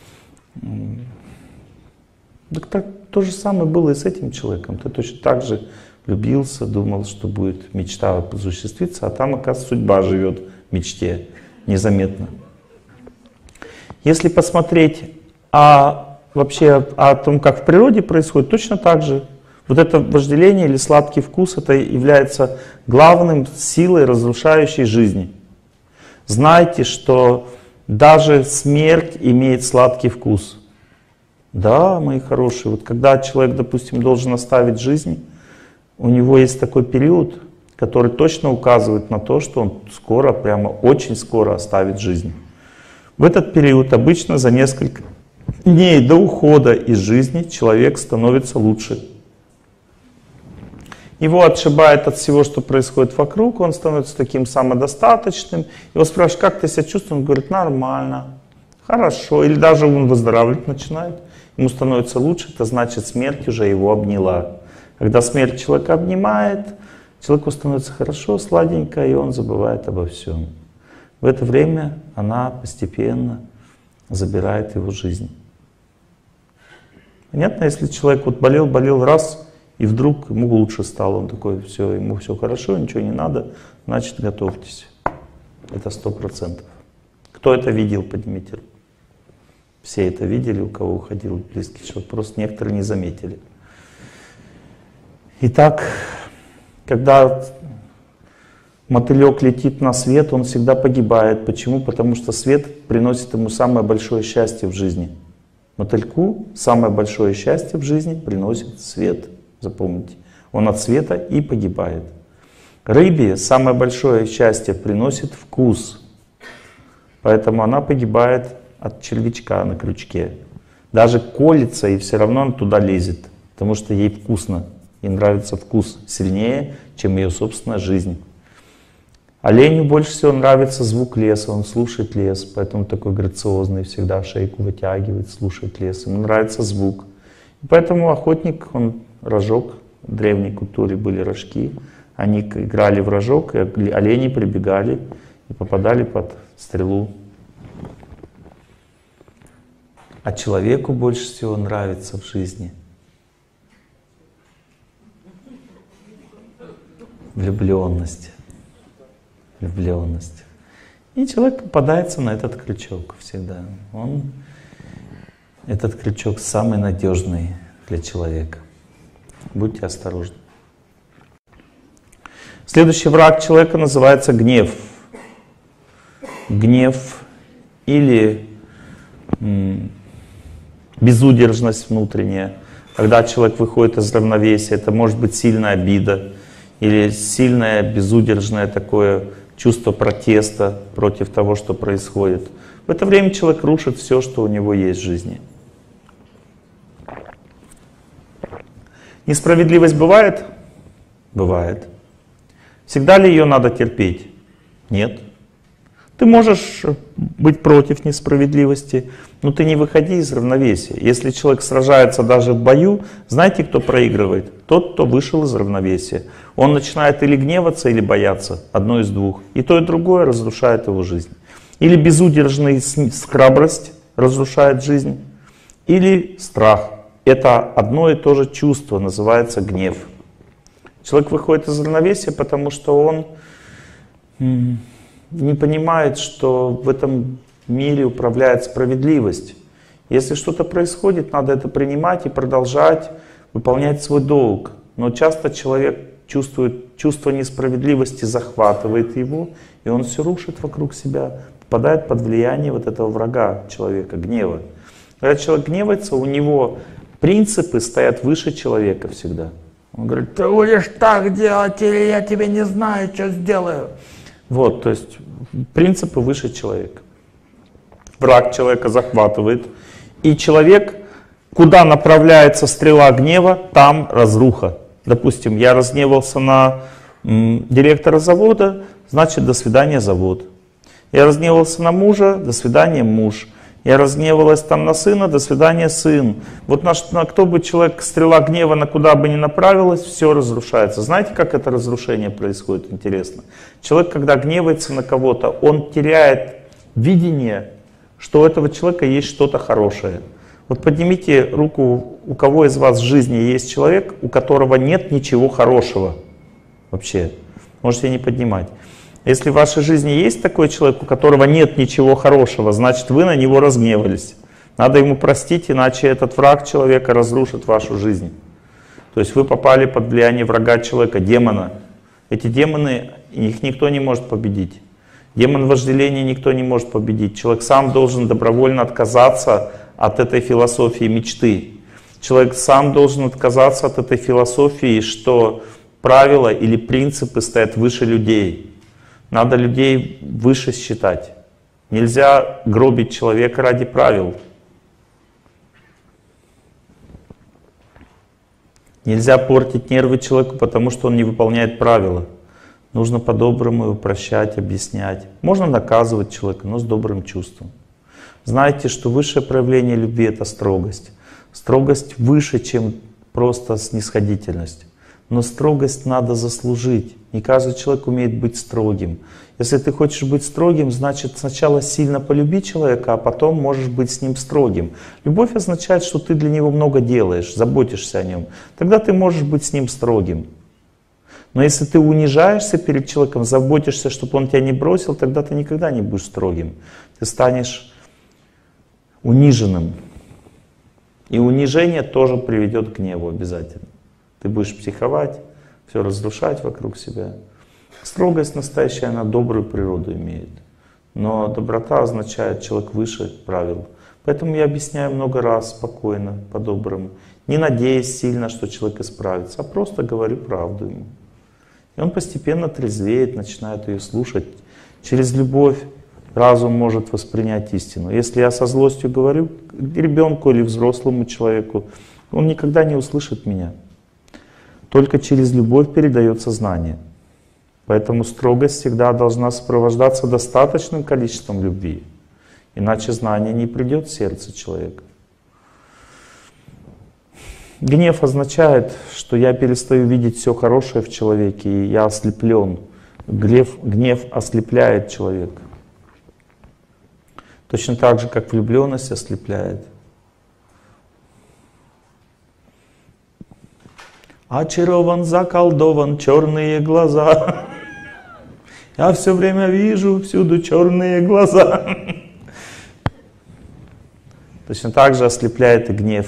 Так, так то же самое было и с этим человеком. Ты точно так же влюбился, думал, что будет мечта осуществиться, а там, оказывается, судьба живет в мечте незаметно. Если посмотреть а, вообще о том, как в природе происходит, точно так же. Вот это вожделение или сладкий вкус, это является главным силой, разрушающей жизни. Знайте, что даже смерть имеет сладкий вкус. Да, мои хорошие, вот когда человек, допустим, должен оставить жизнь, у него есть такой период, который точно указывает на то, что он скоро, прямо очень скоро оставит жизнь. В этот период обычно за несколько дней до ухода из жизни человек становится лучше. Его отшибает от всего, что происходит вокруг, он становится таким самодостаточным. Его спрашивают: как ты себя чувствуешь? Он говорит: нормально, хорошо. Или даже он выздоравливать начинает, ему становится лучше, это значит, смерть уже его обняла. Когда смерть человека обнимает, человеку становится хорошо, сладенько, и он забывает обо всем. В это время она постепенно забирает его жизнь. Понятно, если человек вот болел, болел раз, и вдруг ему лучше стало, он такой: все, ему все хорошо, ничего не надо, значит, готовьтесь. Это сто процентов. Кто это видел, поднимите руку. Все это видели, у кого уходил близкий человек, просто некоторые не заметили. Итак, Когда мотылек летит на свет, он всегда погибает. Почему? Потому что свет приносит ему самое большое счастье в жизни. Мотыльку самое большое счастье в жизни приносит свет. Запомните. Он от света и погибает. Рыбе самое большое счастье приносит вкус. Поэтому она погибает от червячка на крючке. Даже колется, и все равно она туда лезет. Потому что ей вкусно. Ей нравится вкус сильнее, чем ее собственная жизнь. Оленю больше всего нравится звук леса. Он слушает лес, поэтому такой грациозный, всегда шейку вытягивает, слушает лес. Ему нравится звук. И поэтому охотник, он рожок. В древней культуре были рожки. Они играли в рожок, и олени прибегали и попадали под стрелу. А человеку больше всего нравится в жизни влюбленность. Влюбленность. И человек попадается на этот крючок всегда. Он, этот крючок самый надежный для человека. Будьте осторожны. Следующий враг человека называется гнев. Гнев или м, безудержность внутренняя. Когда человек выходит из равновесия, это может быть сильная обида или сильное безудержное такое чувство протеста против того, что происходит. В это время человек рушит все, что у него есть в жизни. Несправедливость бывает? Бывает. Всегда ли ее надо терпеть? Нет. Ты можешь быть против несправедливости, но ты не выходи из равновесия. Если человек сражается даже в бою, знаете, кто проигрывает? Тот, кто вышел из равновесия. Он начинает или гневаться, или бояться. Одно из двух. И то, и другое разрушает его жизнь. Или безудержная храбрость разрушает жизнь, или страх. Это одно и то же чувство, называется гнев. Человек выходит из равновесия, потому что он не понимает, что в этом мире управляет справедливость. Если что-то происходит, надо это принимать и продолжать выполнять свой долг. Но часто человек чувствует, чувство несправедливости захватывает его, и он все рушит вокруг себя, попадает под влияние вот этого врага человека, гнева. Когда человек гневается, у него принципы стоят выше человека всегда. Он говорит: ты будешь так делать, или я тебе не знаю, что сделаю. Вот, то есть принципы выше человека. Враг человека захватывает. И человек, куда направляется стрела гнева, там разруха. Допустим, я разгневался на м, директора завода, значит, до свидания завод. Я разгневался на мужа, до свидания муж. Я разгневалась там на сына, до свидания сын. Вот на, на кто бы человек, стрела гнева на куда бы ни направилась, все разрушается. Знаете, как это разрушение происходит? Интересно. Человек, когда гневается на кого-то, он теряет видение, что у этого человека есть что-то хорошее. Вот поднимите руку, у кого из вас в жизни есть человек, у которого нет ничего хорошего вообще. Можете не поднимать. Если в вашей жизни есть такой человек, у которого нет ничего хорошего, значит, вы на него разгневались. Надо ему простить, иначе этот враг человека разрушит вашу жизнь. То есть вы попали под влияние врага человека, демона. Эти демоны, их никто не может победить. Демон вожделения никто не может победить. Человек сам должен добровольно отказаться от этой философии мечты. Человек сам должен отказаться от этой философии, что правила или принципы стоят выше людей. Надо людей выше считать. Нельзя гробить человека ради правил. Нельзя портить нервы человеку, потому что он не выполняет правила. Нужно по-доброму его прощать, объяснять. Можно наказывать человека, но с добрым чувством. Знайте, что высшее проявление любви — это строгость. Строгость выше, чем просто снисходительность. Но строгость надо заслужить. Не каждый человек умеет быть строгим. Если ты хочешь быть строгим, значит сначала сильно полюби человека, а потом можешь быть с ним строгим. Любовь означает, что ты для него много делаешь, заботишься о нем. Тогда ты можешь быть с ним строгим. Но если ты унижаешься перед человеком, заботишься, чтобы он тебя не бросил, тогда ты никогда не будешь строгим. Ты станешь униженным. И унижение тоже приведет к гневу обязательно. Ты будешь психовать, все разрушать вокруг себя. Строгость настоящая, она добрую природу имеет. Но доброта означает человек выше правил. Поэтому я объясняю много раз спокойно, по-доброму. Не надеясь сильно, что человек исправится, а просто говорю правду ему. И он постепенно трезвеет, начинает ее слушать. Через любовь разум может воспринять истину. Если я со злостью говорю ребенку или взрослому человеку, он никогда не услышит меня. Только через любовь передается знание. Поэтому строгость всегда должна сопровождаться достаточным количеством любви. Иначе знание не придет в сердце человека. Гнев означает, что я перестаю видеть все хорошее в человеке, и я ослеплен. Гнев, гнев ослепляет человека. Точно так же, как влюбленность ослепляет. Очарован, заколдован, черные глаза. Я все время вижу всюду черные глаза. Точно так же ослепляет и гнев.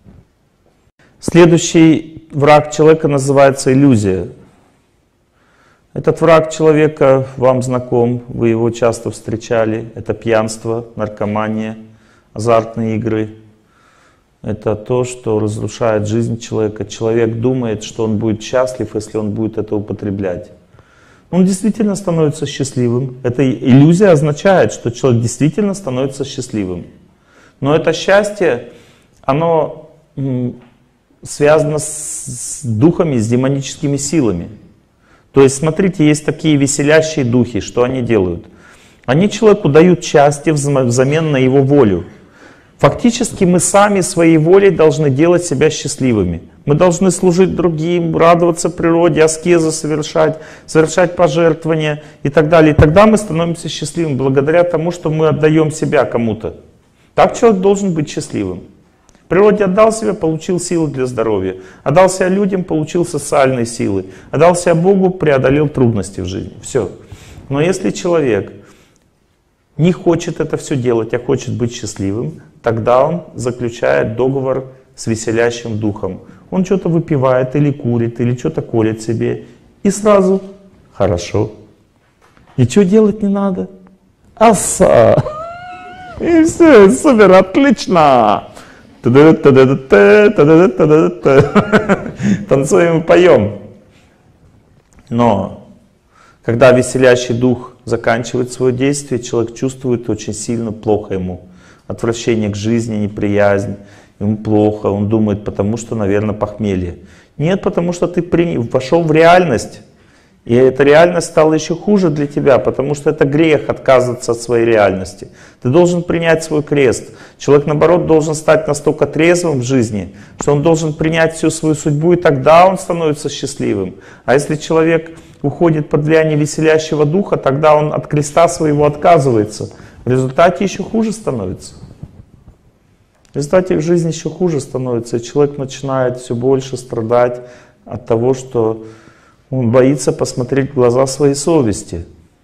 Следующий враг человека называется иллюзия. Этот враг человека вам знаком, вы его часто встречали. Это пьянство, наркомания, азартные игры. Это то, что разрушает жизнь человека. Человек думает, что он будет счастлив, если он будет это употреблять. Он действительно становится счастливым. Эта иллюзия означает, что человек действительно становится счастливым. Но это счастье, оно связано с духами, с демоническими силами. То есть, смотрите, есть такие веселящие духи, что они делают? Они человеку дают счастье взамен на его волю. Фактически мы сами своей волей должны делать себя счастливыми. Мы должны служить другим, радоваться природе, аскезы совершать, совершать пожертвования и так далее. И тогда мы становимся счастливыми благодаря тому, что мы отдаем себя кому-то. Так человек должен быть счастливым. В природе отдал себя, получил силы для здоровья. Отдал себя людям, получил социальные силы. Отдал себя Богу, преодолел трудности в жизни. Все. Но если человек не хочет это все делать, а хочет быть счастливым, тогда он заключает договор с веселящим духом. Он что-то выпивает или курит, или что-то колет себе. И сразу хорошо. И что делать не надо? Аса! И все, супер, отлично! Танцуем и поем. Но когда веселящий дух заканчивает свое действие, человек чувствует очень сильно плохо ему. Отвращение к жизни, неприязнь, ему плохо, он думает, потому что, наверное, похмелье. Нет, потому что ты принял, вошел в реальность, и эта реальность стала еще хуже для тебя, потому что это грех отказываться от своей реальности. Ты должен принять свой крест. Человек, наоборот, должен стать настолько трезвым в жизни, что он должен принять всю свою судьбу, и тогда он становится счастливым. А если человек уходит под влияние веселящего духа, тогда он от креста своего отказывается. В результате еще хуже становится. В результате в жизни еще хуже становится, и человек начинает все больше страдать от того, что он боится посмотреть в глаза своей совести.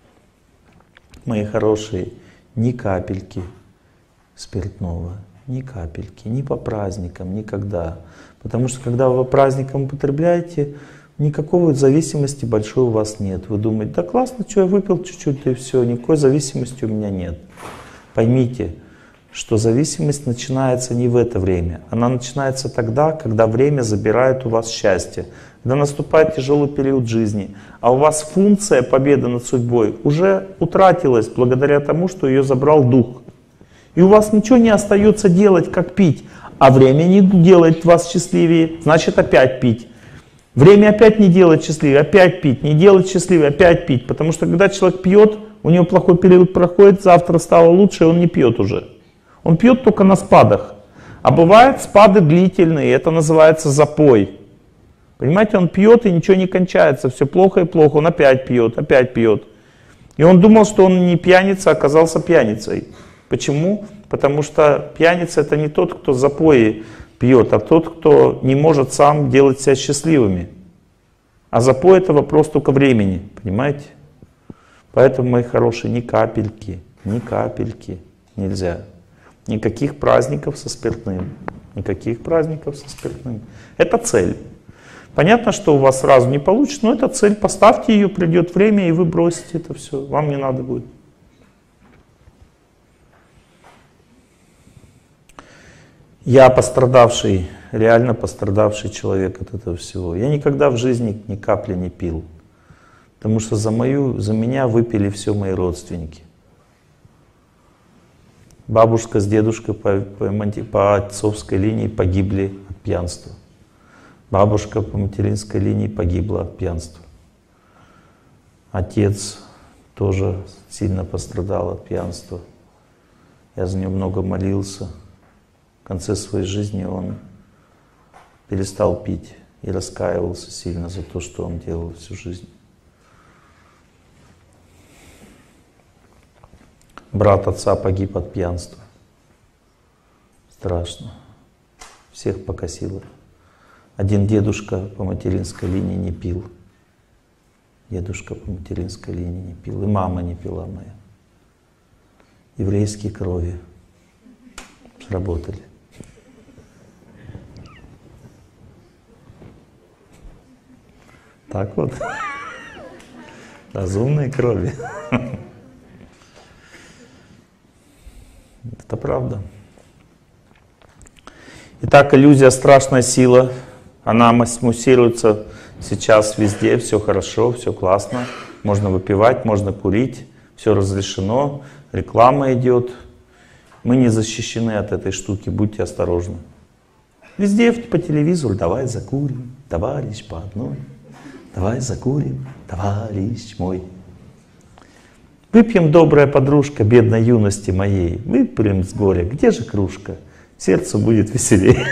Мои хорошие, ни капельки спиртного, ни капельки, ни по праздникам, никогда. Потому что когда вы по праздникам употребляете, никакой зависимости большой у вас нет. Вы думаете, да классно, что я выпил чуть-чуть, и все, никакой зависимости у меня нет. Поймите, что зависимость начинается не в это время. Она начинается тогда, когда время забирает у вас счастье. Когда наступает тяжелый период жизни, а у вас функция победы над судьбой уже утратилась благодаря тому, что ее забрал дух. И у вас ничего не остается делать, как пить. А время не делает вас счастливее, значит опять пить. Время опять не делает счастливее, опять пить, не делает счастливее, опять пить. Потому что когда человек пьет, у него плохой период проходит, завтра стало лучше, и он не пьет уже. Он пьет только на спадах. А бывают спады длительные, это называется запой. Понимаете, он пьет и ничего не кончается, все плохо и плохо, он опять пьет, опять пьет. И он думал, что он не пьяница, а оказался пьяницей. Почему? Потому что пьяница это не тот, кто запои пьет, а тот, кто не может сам делать себя счастливыми. А запой это вопрос только времени, понимаете? Поэтому, мои хорошие, ни капельки, ни капельки нельзя. Никаких праздников со спиртным. Никаких праздников со спиртным. Это цель. Понятно, что у вас сразу не получится, но это цель. Поставьте ее, придет время, и вы бросите это все. Вам не надо будет. Я пострадавший, реально пострадавший человек от этого всего. Я никогда в жизни ни капли не пил. Потому что за, мою, за меня выпили все мои родственники. Бабушка с дедушкой по, по, по отцовской линии погибли от пьянства. Бабушка по материнской линии погибла от пьянства. Отец тоже сильно пострадал от пьянства. Я за него много молился. В конце своей жизни он перестал пить и раскаивался сильно за то, что он делал всю жизнь. Брат отца погиб от пьянства. Страшно. Всех покосило. Один дедушка по материнской линии не пил. Дедушка по материнской линии не пил. И мама не пила моя. Еврейские крови сработали. Так вот. Разумные крови. Это правда. Итак, иллюзия — страшная сила. Она муссируется сейчас везде. Все хорошо, все классно. Можно выпивать, можно курить. Все разрешено. Реклама идет. Мы не защищены от этой штуки. Будьте осторожны. Везде по телевизору: давай закурим, товарищ по одной. Давай закурим, товарищ мой. Выпьем, добрая подружка, бедной юности моей. Выпьем с горя, где же кружка? Сердцу будет веселее.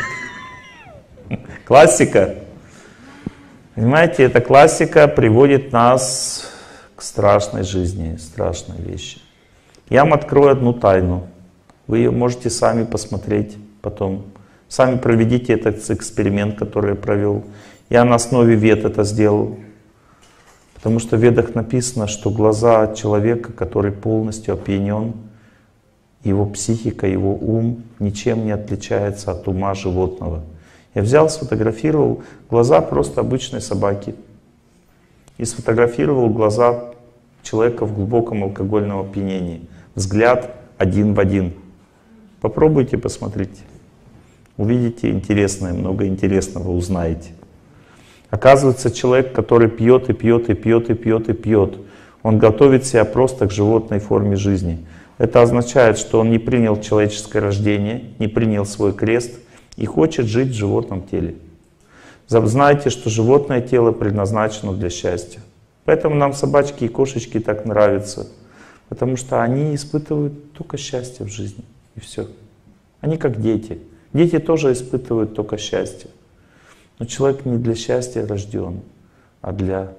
Классика. Понимаете, эта классика приводит нас к страшной жизни, страшной вещи. Я вам открою одну тайну. Вы ее можете сами посмотреть потом. Сами проведите этот эксперимент, который я провел. Я на основе вед это сделал. Потому что в Ведах написано, что глаза человека, который полностью опьянен, его психика, его ум ничем не отличается от ума животного. Я взял, сфотографировал глаза просто обычной собаки. И сфотографировал глаза человека в глубоком алкогольном опьянении. Взгляд один в один. Попробуйте, посмотрите. Увидите интересное, много интересного узнаете. Оказывается, человек, который пьет и пьет и пьет и пьет и пьет, он готовит себя просто к животной форме жизни. Это означает, что он не принял человеческое рождение, не принял свой крест и хочет жить в животном теле. Знайте, что животное тело предназначено для счастья. Поэтому нам собачки и кошечки так нравятся. Потому что они испытывают только счастье в жизни. И все. Они как дети. Дети тоже испытывают только счастье. Но человек не для счастья рожден, а для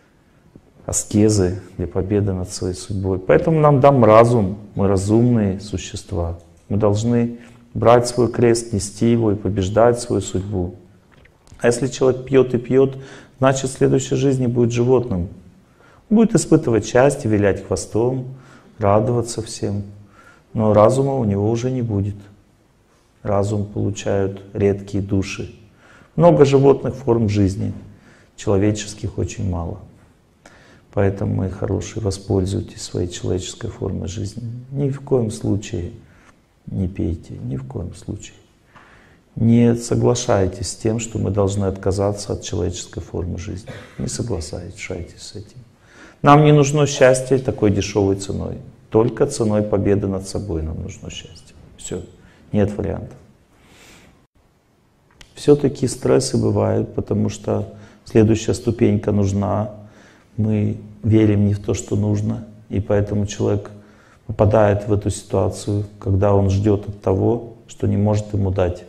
аскезы, для победы над своей судьбой. Поэтому нам дан разум, мы разумные существа. Мы должны брать свой крест, нести его и побеждать свою судьбу. А если человек пьет и пьет, значит в следующей жизни будет животным. Он будет испытывать счастье, вилять хвостом, радоваться всем. Но разума у него уже не будет. Разум получают редкие души. Много животных форм жизни, человеческих очень мало. Поэтому, мои хорошие, воспользуйтесь своей человеческой формой жизни. Ни в коем случае не пейте, ни в коем случае. Не соглашайтесь с тем, что мы должны отказаться от человеческой формы жизни. Не соглашайтесь с этим. Нам не нужно счастье такой дешевой ценой. Только ценой победы над собой нам нужно счастье. Все, нет вариантов. Все-таки стрессы бывают, потому что следующая ступенька нужна. Мы верим не в то, что нужно, и поэтому человек попадает в эту ситуацию, когда он ждет от того, что не может ему дать.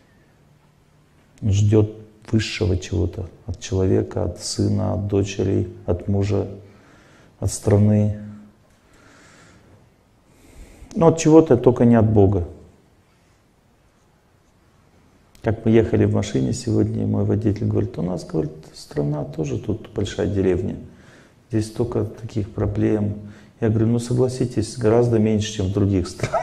Он ждет высшего чего-то от человека, от сына, от дочери, от мужа, от страны. Но от чего-то, только не от Бога. Как мы ехали в машине сегодня, и мой водитель говорит: у нас, говорит, страна тоже тут большая деревня. Здесь столько таких проблем. Я говорю: ну согласитесь, гораздо меньше, чем в других странах.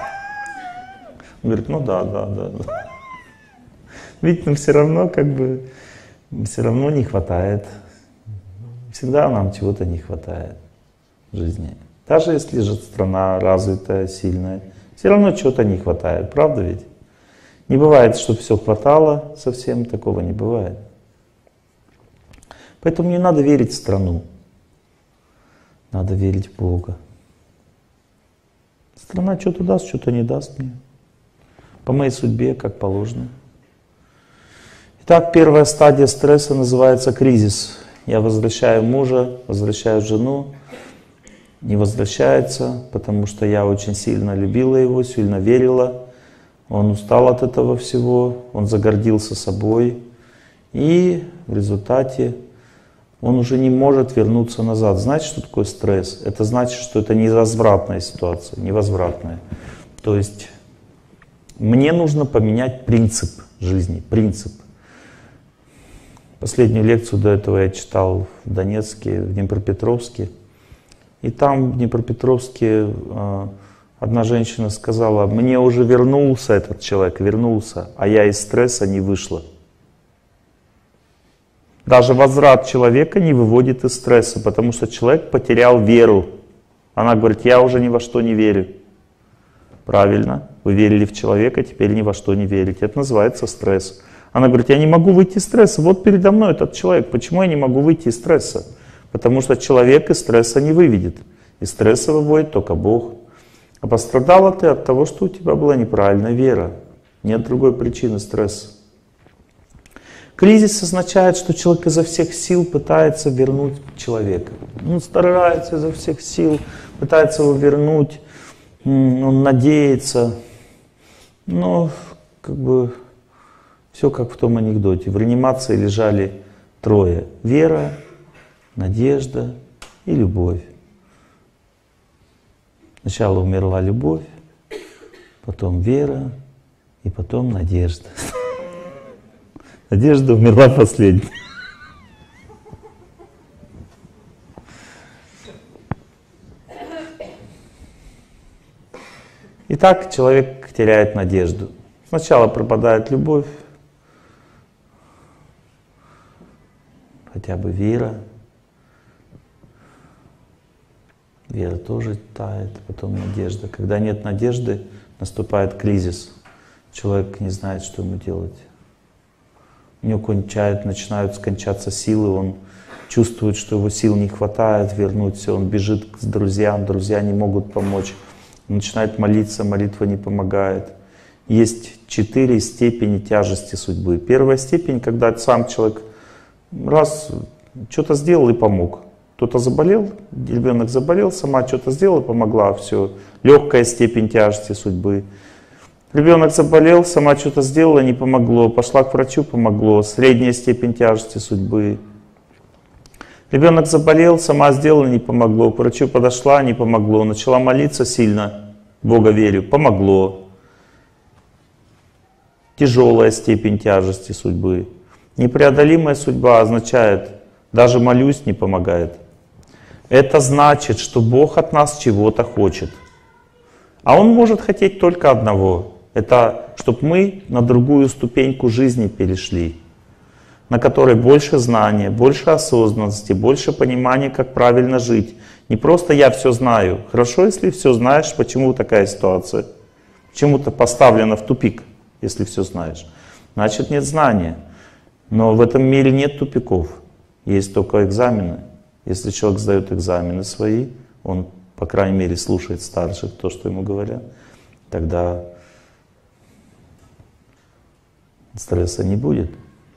Он говорит: ну да, да, да. Ведь ну, все равно как бы все равно не хватает. Всегда нам чего-то не хватает в жизни. Даже если же страна развитая, сильная, все равно чего-то не хватает, правда ведь? Не бывает, чтобы все хватало совсем, такого не бывает. Поэтому не надо верить в страну, надо верить в Бога. Страна что-то даст, что-то не даст мне. По моей судьбе, как положено. Итак, первая стадия стресса называется кризис. Я возвращаю мужа, возвращаю жену. Не возвращается, потому что я очень сильно любила его, сильно верила. Он устал от этого всего, он загордился собой. И в результате он уже не может вернуться назад. Знаете, что такое стресс? Это значит, что это невозвратная ситуация, невозвратная. То есть мне нужно поменять принцип жизни, принцип. Последнюю лекцию до этого я читал в Донецке, в Днепропетровске. И там, в Днепропетровске, одна женщина сказала: мне уже вернулся этот человек, вернулся, а я из стресса не вышла. Даже возврат человека не выводит из стресса, потому что человек потерял веру. Она говорит: я уже ни во что не верю. Правильно, вы верили в человека, теперь ни во что не верите. Это называется стресс. Она говорит: я не могу выйти из стресса, вот передо мной этот человек. Почему я не могу выйти из стресса? Потому что человек из стресса не выведет. Из стресса выводит только Бог. А пострадала ты от того, что у тебя была неправильная вера. Нет другой причины стресса. Кризис означает, что человек изо всех сил пытается вернуть человека. Он старается изо всех сил, пытается его вернуть, он надеется. Но как бы все как в том анекдоте. В реанимации лежали трое: вера, надежда и любовь. Сначала умерла любовь, потом вера и потом надежда. Надежда умерла последней. Итак, человек теряет надежду. Сначала пропадает любовь, хотя бы вера. Вера тоже тает, потом надежда. Когда нет надежды, наступает кризис. Человек не знает, что ему делать. У него кончают, начинают скончаться силы, он чувствует, что его сил не хватает вернуть все, он бежит к друзьям, друзья не могут помочь. Он начинает молиться, молитва не помогает. Есть четыре степени тяжести судьбы. Первая степень, когда сам человек раз что-то сделал и помог. Кто-то заболел, ребенок заболел, сама что-то сделала, помогла, все. Легкая степень тяжести судьбы. Ребенок заболел, сама что-то сделала, не помогло. Пошла к врачу, помогло. Средняя степень тяжести судьбы. Ребенок заболел, сама сделала, не помогло. К врачу подошла, не помогло. Начала молиться сильно, в Бога верю, помогло. Тяжелая степень тяжести судьбы. Непреодолимая судьба означает, даже молюсь, не помогает. Это значит, что Бог от нас чего-то хочет. А Он может хотеть только одного. Это чтобы мы на другую ступеньку жизни перешли, на которой больше знания, больше осознанности, больше понимания, как правильно жить. Не просто я все знаю. Хорошо, если все знаешь, почему такая ситуация? Почему-то поставлена в тупик, если все знаешь. Значит, нет знания. Но в этом мире нет тупиков. Есть только экзамены. Если человек сдает экзамены свои, он, по крайней мере, слушает старших, то, что ему говорят, тогда стресса не будет.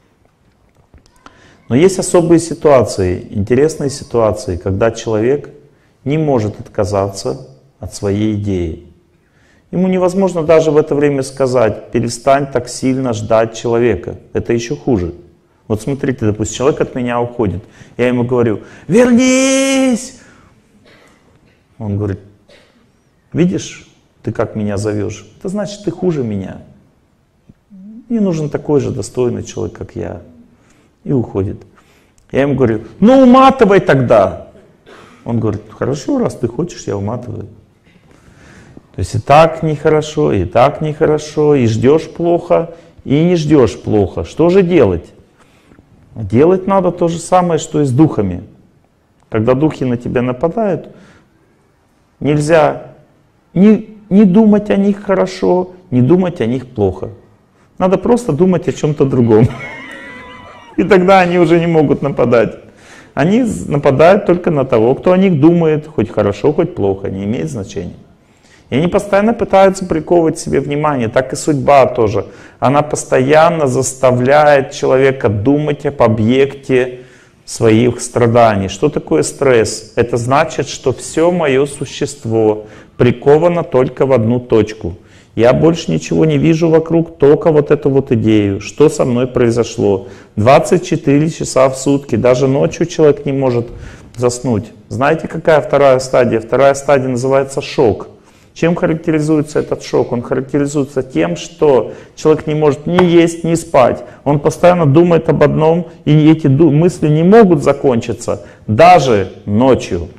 Но есть особые ситуации, интересные ситуации, когда человек не может отказаться от своей идеи. Ему невозможно даже в это время сказать: перестань так сильно ждать человека. Это еще хуже. Вот смотрите, допустим, человек от меня уходит. Я ему говорю: вернись! Он говорит: видишь, ты как меня зовешь? Это значит, ты хуже меня. Мне нужен такой же достойный человек, как я. И уходит. Я ему говорю: ну уматывай тогда. Он говорит: хорошо, раз ты хочешь, я уматываю. То есть и так нехорошо, и так нехорошо, и ждешь плохо, и не ждешь плохо. Что же делать? Делать надо то же самое, что и с духами. Когда духи на тебя нападают, нельзя не, не думать о них хорошо, не думать о них плохо. Надо просто думать о чем-то другом. И тогда они уже не могут нападать. Они нападают только на того, кто о них думает, хоть хорошо, хоть плохо, не имеет значения. И они постоянно пытаются приковывать себе внимание, так и судьба тоже. Она постоянно заставляет человека думать об объекте своих страданий. Что такое стресс? Это значит, что все мое существо приковано только в одну точку. Я больше ничего не вижу вокруг, только вот эту вот идею. Что со мной произошло? двадцать четыре часа в сутки, даже ночью человек не может заснуть. Знаете, какая вторая стадия? Вторая стадия называется шок. Чем характеризуется этот шок? Он характеризуется тем, что человек не может ни есть, ни спать. Он постоянно думает об одном, и эти мысли не могут закончиться, даже ночью.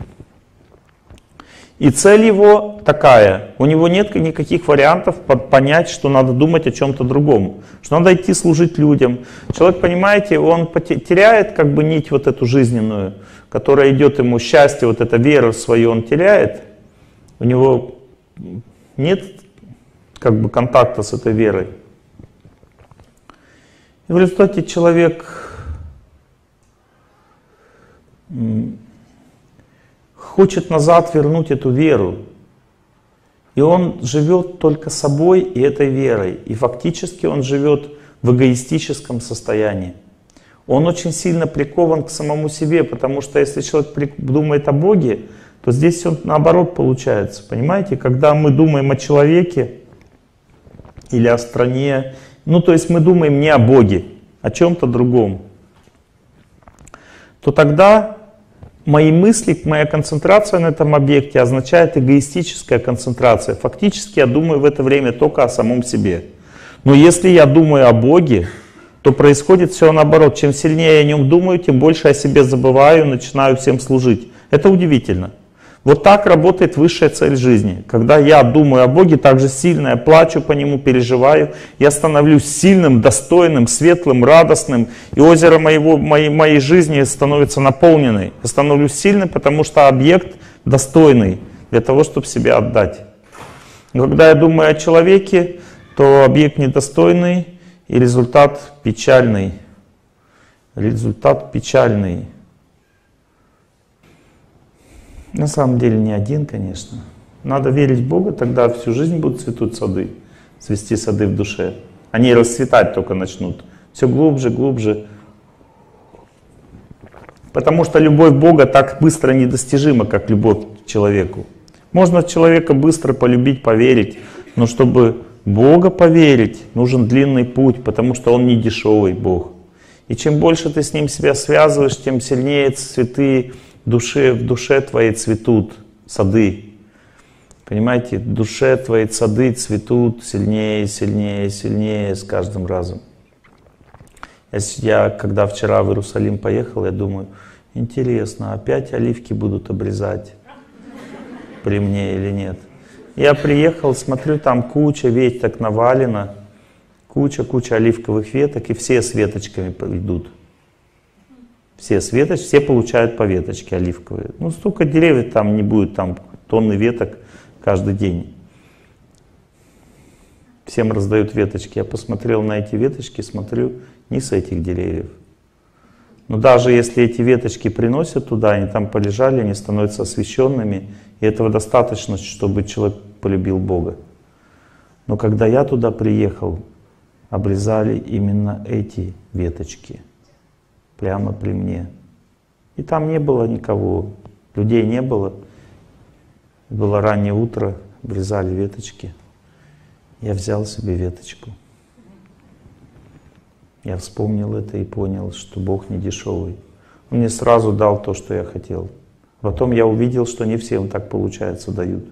И цель его такая, у него нет никаких вариантов понять, что надо думать о чем-то другом, что надо идти служить людям. Человек, понимаете, он теряет как бы нить вот эту жизненную, которая идет ему счастье, вот эта вера в свою он теряет, у него нет как бы контакта с этой верой. И в результате человек хочет назад вернуть эту веру. И он живет только собой и этой верой. И фактически он живет в эгоистическом состоянии. Он очень сильно прикован к самому себе, потому что если человек думает о Боге, то здесь все наоборот получается. Понимаете, когда мы думаем о человеке или о стране, ну то есть мы думаем не о Боге, о чем-то другом, то тогда мои мысли, моя концентрация на этом объекте означает эгоистическая концентрация. Фактически я думаю в это время только о самом себе. Но если я думаю о Боге, то происходит все наоборот. Чем сильнее я о нем думаю, тем больше о себе забываю, начинаю всем служить. Это удивительно. Вот так работает высшая цель жизни. Когда я думаю о Боге, так же сильно я плачу по Нему, переживаю, я становлюсь сильным, достойным, светлым, радостным, и озеро моего, моей, моей жизни становится наполненной. Я становлюсь сильным, потому что объект достойный для того, чтобы себя отдать. Но когда я думаю о человеке, то объект недостойный, и результат печальный. Результат печальный. На самом деле не один, конечно. Надо верить в Бога, тогда всю жизнь будут цветут сады, цвести сады в душе. Они расцветать только начнут. Все глубже, глубже. Потому что любовь Бога так быстро недостижима, как любовь к человеку. Можно человека быстро полюбить, поверить, но чтобы Бога поверить, нужен длинный путь, потому что Он не дешевый Бог. И чем больше ты с Ним себя связываешь, тем сильнее цветы Душе, в душе твоей цветут сады. Понимаете, в душе твоей сады цветут сильнее, сильнее, сильнее с каждым разом. Я, когда вчера в Иерусалим поехал, я думаю, интересно, опять оливки будут обрезать при мне или нет? Я приехал, смотрю, там куча веток навалена, куча-куча оливковых веток, и все с веточками идут. Все с веточ, все получают по веточке оливковые. Ну, столько деревьев там не будет, там тонны веток каждый день. Всем раздают веточки. Я посмотрел на эти веточки, смотрю, не с этих деревьев. Но даже если эти веточки приносят туда, они там полежали, они становятся освященными, и этого достаточно, чтобы человек полюбил Бога. Но когда я туда приехал, обрезали именно эти веточки. Прямо при мне. И там не было никого, людей не было. Было раннее утро, обрезали веточки. Я взял себе веточку. Я вспомнил это и понял, что Бог не дешевый. Он мне сразу дал то, что я хотел. Потом я увидел, что не всем так получается дают.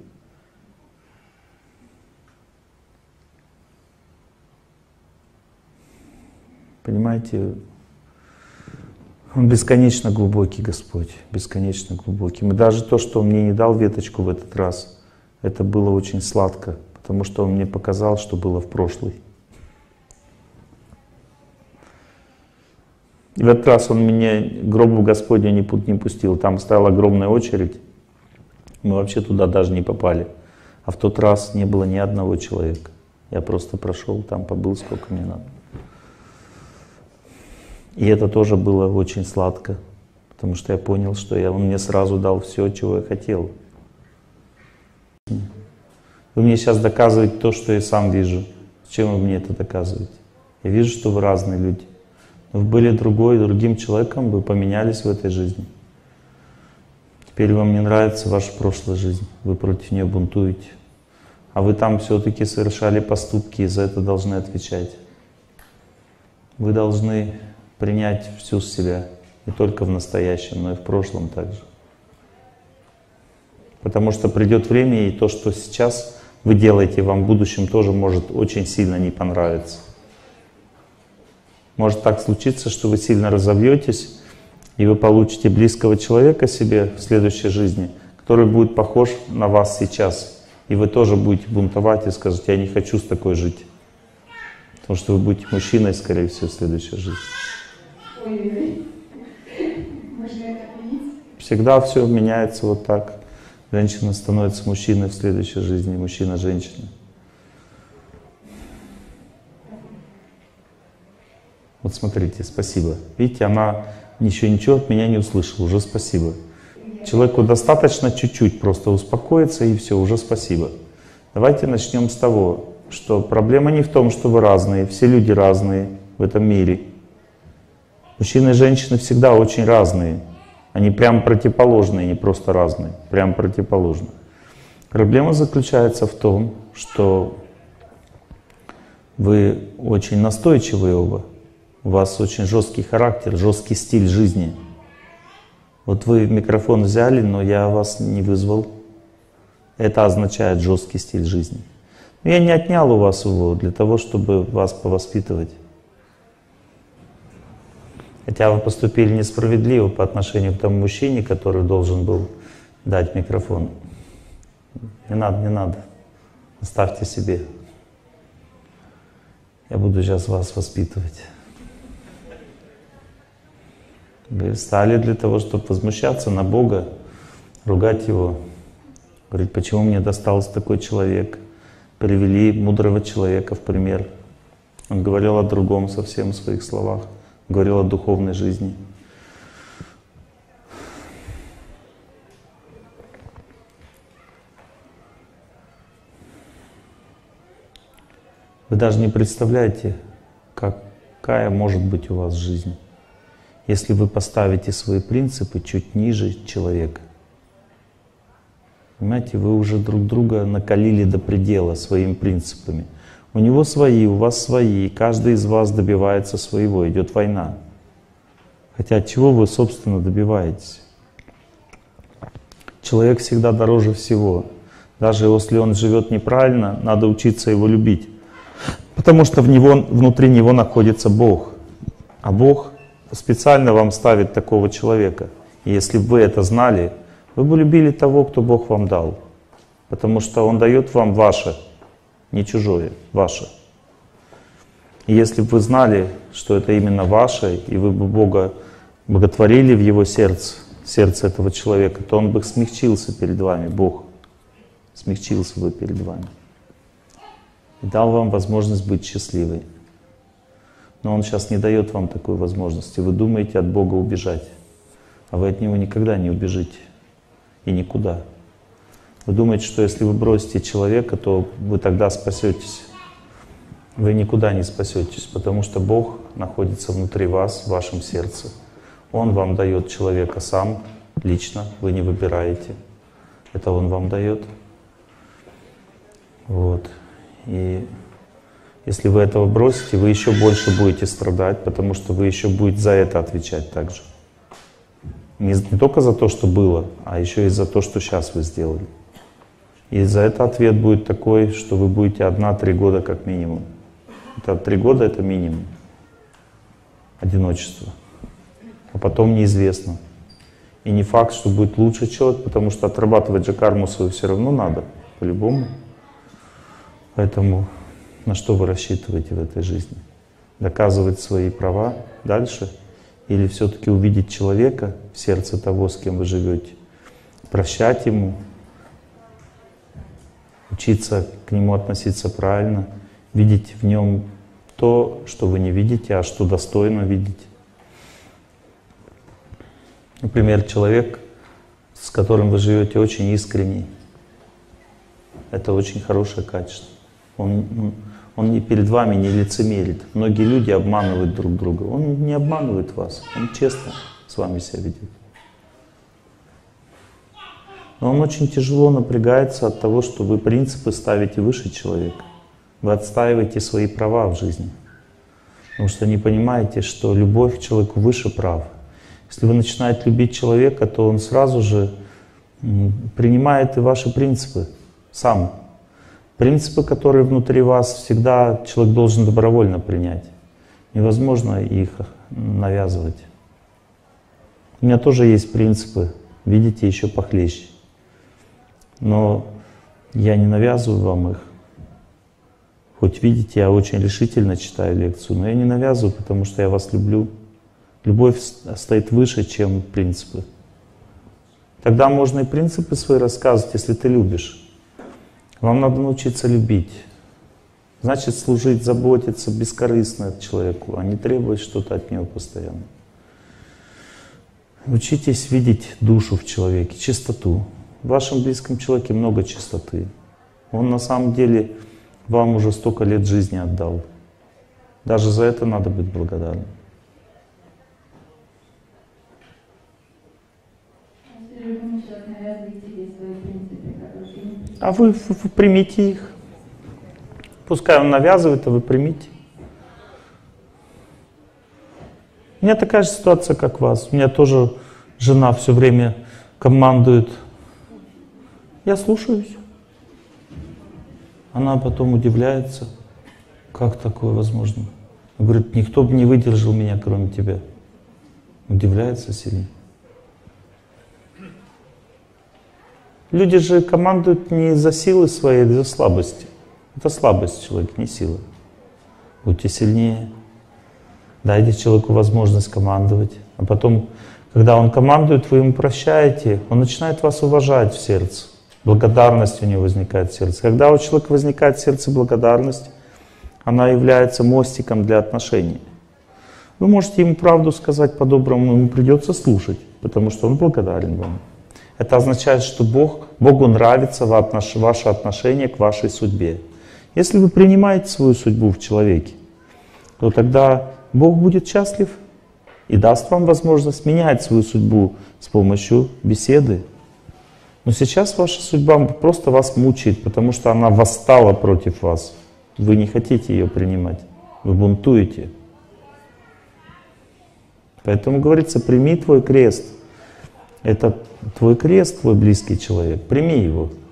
Понимаете, Он бесконечно глубокий, Господь, бесконечно глубокий. И даже то, что Он мне не дал веточку в этот раз, это было очень сладко, потому что Он мне показал, что было в прошлый. И в этот раз он меня к гробу Господню не пу- не пустил. Там стояла огромная очередь. Мы вообще туда даже не попали. А в тот раз не было ни одного человека. Я просто прошел, там побыл сколько мне надо. И это тоже было очень сладко, потому что я понял, что я, он мне сразу дал все, чего я хотел. Вы мне сейчас доказываете то, что я сам вижу. Зачем вы мне это доказываете? Я вижу, что вы разные люди. Но вы были другой, другим человеком, вы поменялись в этой жизни. Теперь вам не нравится ваша прошлая жизнь, вы против нее бунтуете. А вы там все-таки совершали поступки и за это должны отвечать. Вы должны принять всю себя, не только в настоящем, но и в прошлом также. Потому что придет время, и то, что сейчас вы делаете, вам в будущем тоже может очень сильно не понравиться. Может так случиться, что вы сильно разовьетесь, и вы получите близкого человека себе в следующей жизни, который будет похож на вас сейчас. И вы тоже будете бунтовать и скажете: я не хочу с такой жить. Потому что вы будете мужчиной, скорее всего, в следующей жизни. Всегда все меняется вот так. Женщина становится мужчиной в следующей жизни, мужчина — женщина. Вот смотрите, спасибо. Видите, она еще ничего от меня не услышала, уже спасибо. Человеку достаточно чуть-чуть просто успокоиться, и все, уже спасибо. Давайте начнем с того, что проблема не в том, что вы разные, все люди разные в этом мире. Мужчины и женщины всегда очень разные. Они прям противоположные, не просто разные, прям противоположные. Проблема заключается в том, что вы очень настойчивые оба. У вас очень жесткий характер, жесткий стиль жизни. Вот вы микрофон взяли, но я вас не вызвал. Это означает жесткий стиль жизни. Но я не отнял у вас его для того, чтобы вас повоспитывать. Хотя вы поступили несправедливо по отношению к тому мужчине, который должен был дать микрофон. Не надо, не надо. Оставьте себе. Я буду сейчас вас воспитывать. Вы встали для того, чтобы возмущаться на Бога, ругать Его, говорить: почему мне достался такой человек. Привели мудрого человека в пример. Он говорил о другом совсем в своих словах, говорил о духовной жизни. Вы даже не представляете, какая может быть у вас жизнь, если вы поставите свои принципы чуть ниже человека. Понимаете, вы уже друг друга накалили до предела своими принципами. У него свои, у вас свои, и каждый из вас добивается своего, идет война. Хотя от чего вы, собственно, добиваетесь? Человек всегда дороже всего. Даже если он живет неправильно, надо учиться его любить. Потому что в него, внутри него находится Бог. А Бог специально вам ставит такого человека. И если бы вы это знали, вы бы любили того, кто Бог вам дал. Потому что Он дает вам ваше, не чужое, ваше. И если бы вы знали, что это именно ваше, и вы бы Бога боготворили в Его сердце, сердце этого человека, то Он бы смягчился перед вами, Бог. Смягчился бы перед вами. И дал вам возможность быть счастливой. Но Он сейчас не дает вам такой возможности. Вы думаете от Бога убежать, а вы от Него никогда не убежите. И никуда. Вы думаете, что если вы бросите человека, то вы тогда спасетесь. Вы никуда не спасетесь, потому что Бог находится внутри вас, в вашем сердце. Он вам дает человека сам, лично, вы не выбираете. Это Он вам дает. Вот. И если вы этого бросите, вы еще больше будете страдать, потому что вы еще будете за это отвечать также. Не, не только за то, что было, а еще и за то, что сейчас вы сделали. И за это ответ будет такой, что вы будете одна-три года как минимум. Это три года — это минимум одиночества. А потом неизвестно. И не факт, что будет лучше человек, потому что отрабатывать же карму свою все равно надо, по-любому. Поэтому на что вы рассчитываете в этой жизни? Доказывать свои права дальше? или все-таки увидеть человека в сердце того, с кем вы живете, прощать ему, учиться к нему относиться правильно, видеть в нем то, что вы не видите, а что достойно видеть. Например, человек, с которым вы живете, очень искренний. Это очень хорошее качество. Он, он не перед вами не лицемерит. Многие люди обманывают друг друга. Он не обманывает вас. Он честно с вами себя ведет. Но он очень тяжело напрягается от того, что вы принципы ставите выше человека. Вы отстаиваете свои права в жизни. Потому что не понимаете, что любовь к человеку выше прав. Если вы начинаете любить человека, то он сразу же принимает и ваши принципы сам. Принципы, которые внутри вас, всегда человек должен добровольно принять. Невозможно их навязывать. У меня тоже есть принципы, видите, еще похлеще. Но я не навязываю вам их. Хоть видите, я очень решительно читаю лекцию, но я не навязываю, потому что я вас люблю. Любовь стоит выше, чем принципы. Тогда можно и принципы свои рассказывать, если ты любишь. Вам надо научиться любить. Значит, служить, заботиться бескорыстно человеку, а не требовать что-то от него постоянно. Учитесь видеть душу в человеке, чистоту. В вашем близком человеке много чистоты. Он на самом деле вам уже столько лет жизни отдал. Даже за это надо быть благодарным. А вы, вы, вы примите их. Пускай он навязывает, а вы примите. У меня такая же ситуация, как у вас. У меня тоже жена все время командует. Я слушаюсь. Она потом удивляется, как такое возможно. Говорит, никто бы не выдержал меня, кроме тебя. Удивляется сильно. Люди же командуют не из-за силы своей, а из-за слабости. Это слабость человека, не сила. Будьте сильнее. Дайте человеку возможность командовать. А потом, когда он командует, вы ему прощаете, он начинает вас уважать в сердце. Благодарность у него возникает в сердце. Когда у человека возникает в сердце благодарность, она является мостиком для отношений. Вы можете ему правду сказать по-доброму, ему придется слушать, потому что он благодарен вам. Это означает, что Бог, Богу нравится ваше отношение к вашей судьбе. Если вы принимаете свою судьбу в человеке, то тогда Бог будет счастлив и даст вам возможность менять свою судьбу с помощью беседы. Но сейчас ваша судьба просто вас мучает, потому что она восстала против вас. Вы не хотите ее принимать, вы бунтуете. Поэтому говорится, прими твой крест. Это твой крест, твой близкий человек, прими его.